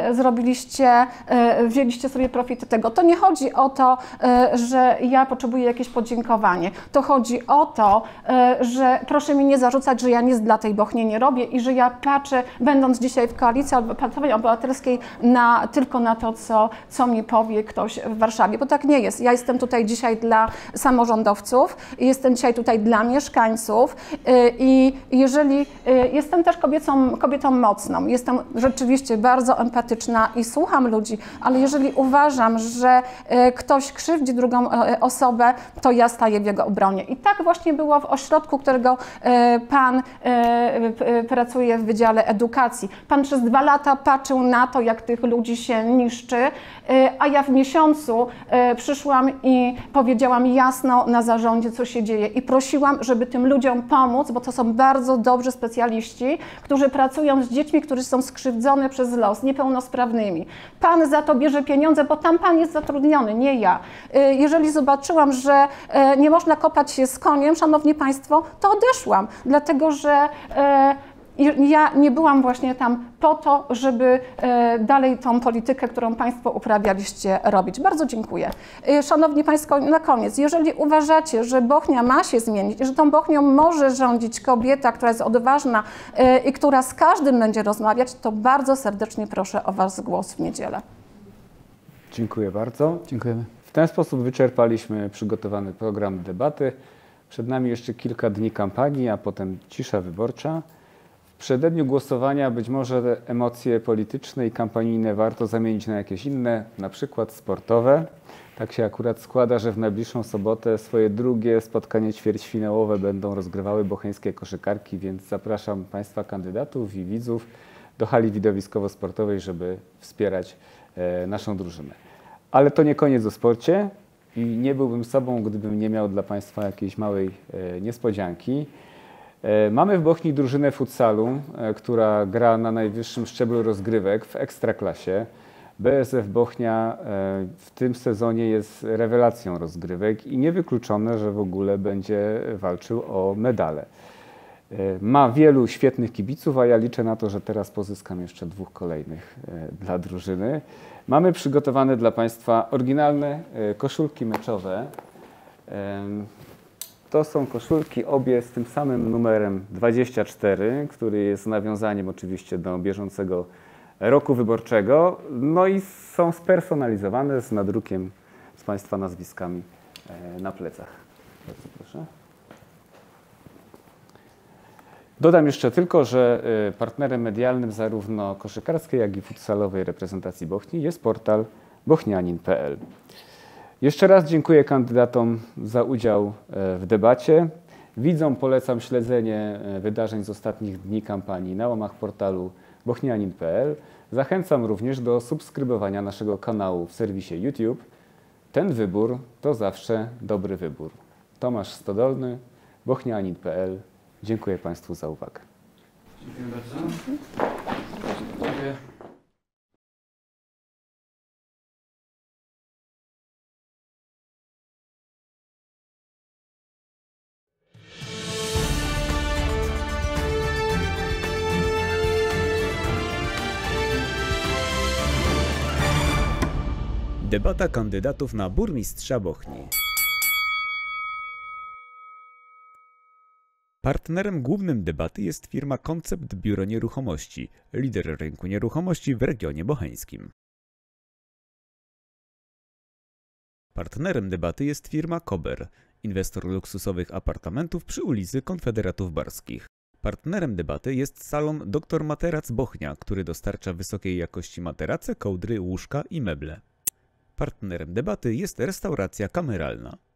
wzięliście sobie profity tego. To nie chodzi o to, że ja potrzebuję jakieś podziękowanie. To chodzi o to, że proszę mi nie zarzucać, że ja nic dla tej Bochni nie robię i że ja patrzę, będąc dzisiaj w koalicji Platformy Obywatelskiej, tylko na to, co mi powie ktoś w Warszawie, bo tak nie jest. Ja jestem tutaj dzisiaj dla samorządowców, jestem dzisiaj tutaj dla mieszkańców i jeżeli jestem też kobietą mocną, jestem rzeczywiście bardzo empatyczna i słucham ludzi, ale jeżeli uważam, że ktoś krzywdzi drugą osobę, to ja staję w jego obronie. I tak właśnie było w ośrodku, którego Pan pracuje w Wydziale Edukacji. Pan przez 2 lata patrzył na to, jak tych ludzi się niszczy, a ja w miesiącu przyszłam i powiedziałam jasno na zarządzie, co się dzieje i prosiłam, żeby tym ludziom pomóc, bo to są bardzo dobrzy specjaliści, którzy pracują z dziećmi, którzy są skrzywdzone przez los, niepełnosprawnymi. Pan za to bierze pieniądze, bo tam Pan jest zatrudniony, nie ja. Jeżeli zobaczyłam, że nie można kopać się z koniem, szanowni Państwo, to odeszłam, dlatego że ja nie byłam właśnie tam po to, żeby dalej tą politykę, którą Państwo uprawialiście, robić. Bardzo dziękuję. Szanowni Państwo, na koniec, jeżeli uważacie, że Bochnia ma się zmienić i że tą Bochnią może rządzić kobieta, która jest odważna i która z każdym będzie rozmawiać, to bardzo serdecznie proszę o Wasz głos w niedzielę.
Dziękuję bardzo.
Dziękujemy.
W ten sposób wyczerpaliśmy przygotowany program debaty. Przed nami jeszcze kilka dni kampanii, a potem cisza wyborcza. W przededniu głosowania być może te emocje polityczne i kampanijne warto zamienić na jakieś inne, na przykład sportowe. Tak się akurat składa, że w najbliższą sobotę swoje drugie spotkanie ćwierćfinałowe będą rozgrywały bocheńskie koszykarki, więc zapraszam Państwa kandydatów i widzów do hali widowiskowo-sportowej, żeby wspierać naszą drużynę. Ale to nie koniec o sporcie i nie byłbym sobą, gdybym nie miał dla Państwa jakiejś małej niespodzianki. Mamy w Bochni drużynę futsalu, która gra na najwyższym szczeblu rozgrywek w Ekstraklasie. BSF Bochnia w tym sezonie jest rewelacją rozgrywek i niewykluczone, że w ogóle będzie walczył o medale. Ma wielu świetnych kibiców, a ja liczę na to, że teraz pozyskam jeszcze 2 kolejnych dla drużyny. Mamy przygotowane dla Państwa oryginalne koszulki meczowe. To są koszulki obie z tym samym numerem 24, który jest nawiązaniem oczywiście do bieżącego roku wyborczego. No i są spersonalizowane z nadrukiem z Państwa nazwiskami na plecach. Bardzo proszę. Dodam jeszcze tylko, że partnerem medialnym zarówno koszykarskiej, jak i futsalowej reprezentacji Bochni jest portal bochnianin.pl. Jeszcze raz dziękuję kandydatom za udział w debacie. Widzom polecam śledzenie wydarzeń z ostatnich dni kampanii na łamach portalu bochnianin.pl. Zachęcam również do subskrybowania naszego kanału w serwisie YouTube. Ten wybór to zawsze dobry wybór. Tomasz Stodolny, bochnianin.pl. Dziękuję Państwu za uwagę.
Dziękuję bardzo. Dziękuję.
Debata kandydatów na burmistrza Bochni. Partnerem głównym debaty jest firma Koncept Biuro Nieruchomości, lider rynku nieruchomości w regionie bocheńskim. Partnerem debaty jest firma Kober, inwestor luksusowych apartamentów przy ulicy Konfederatów Barskich. Partnerem debaty jest salon Dr Materac Bochnia, który dostarcza wysokiej jakości materace, kołdry, łóżka i meble. Partnerem debaty jest restauracja kameralna.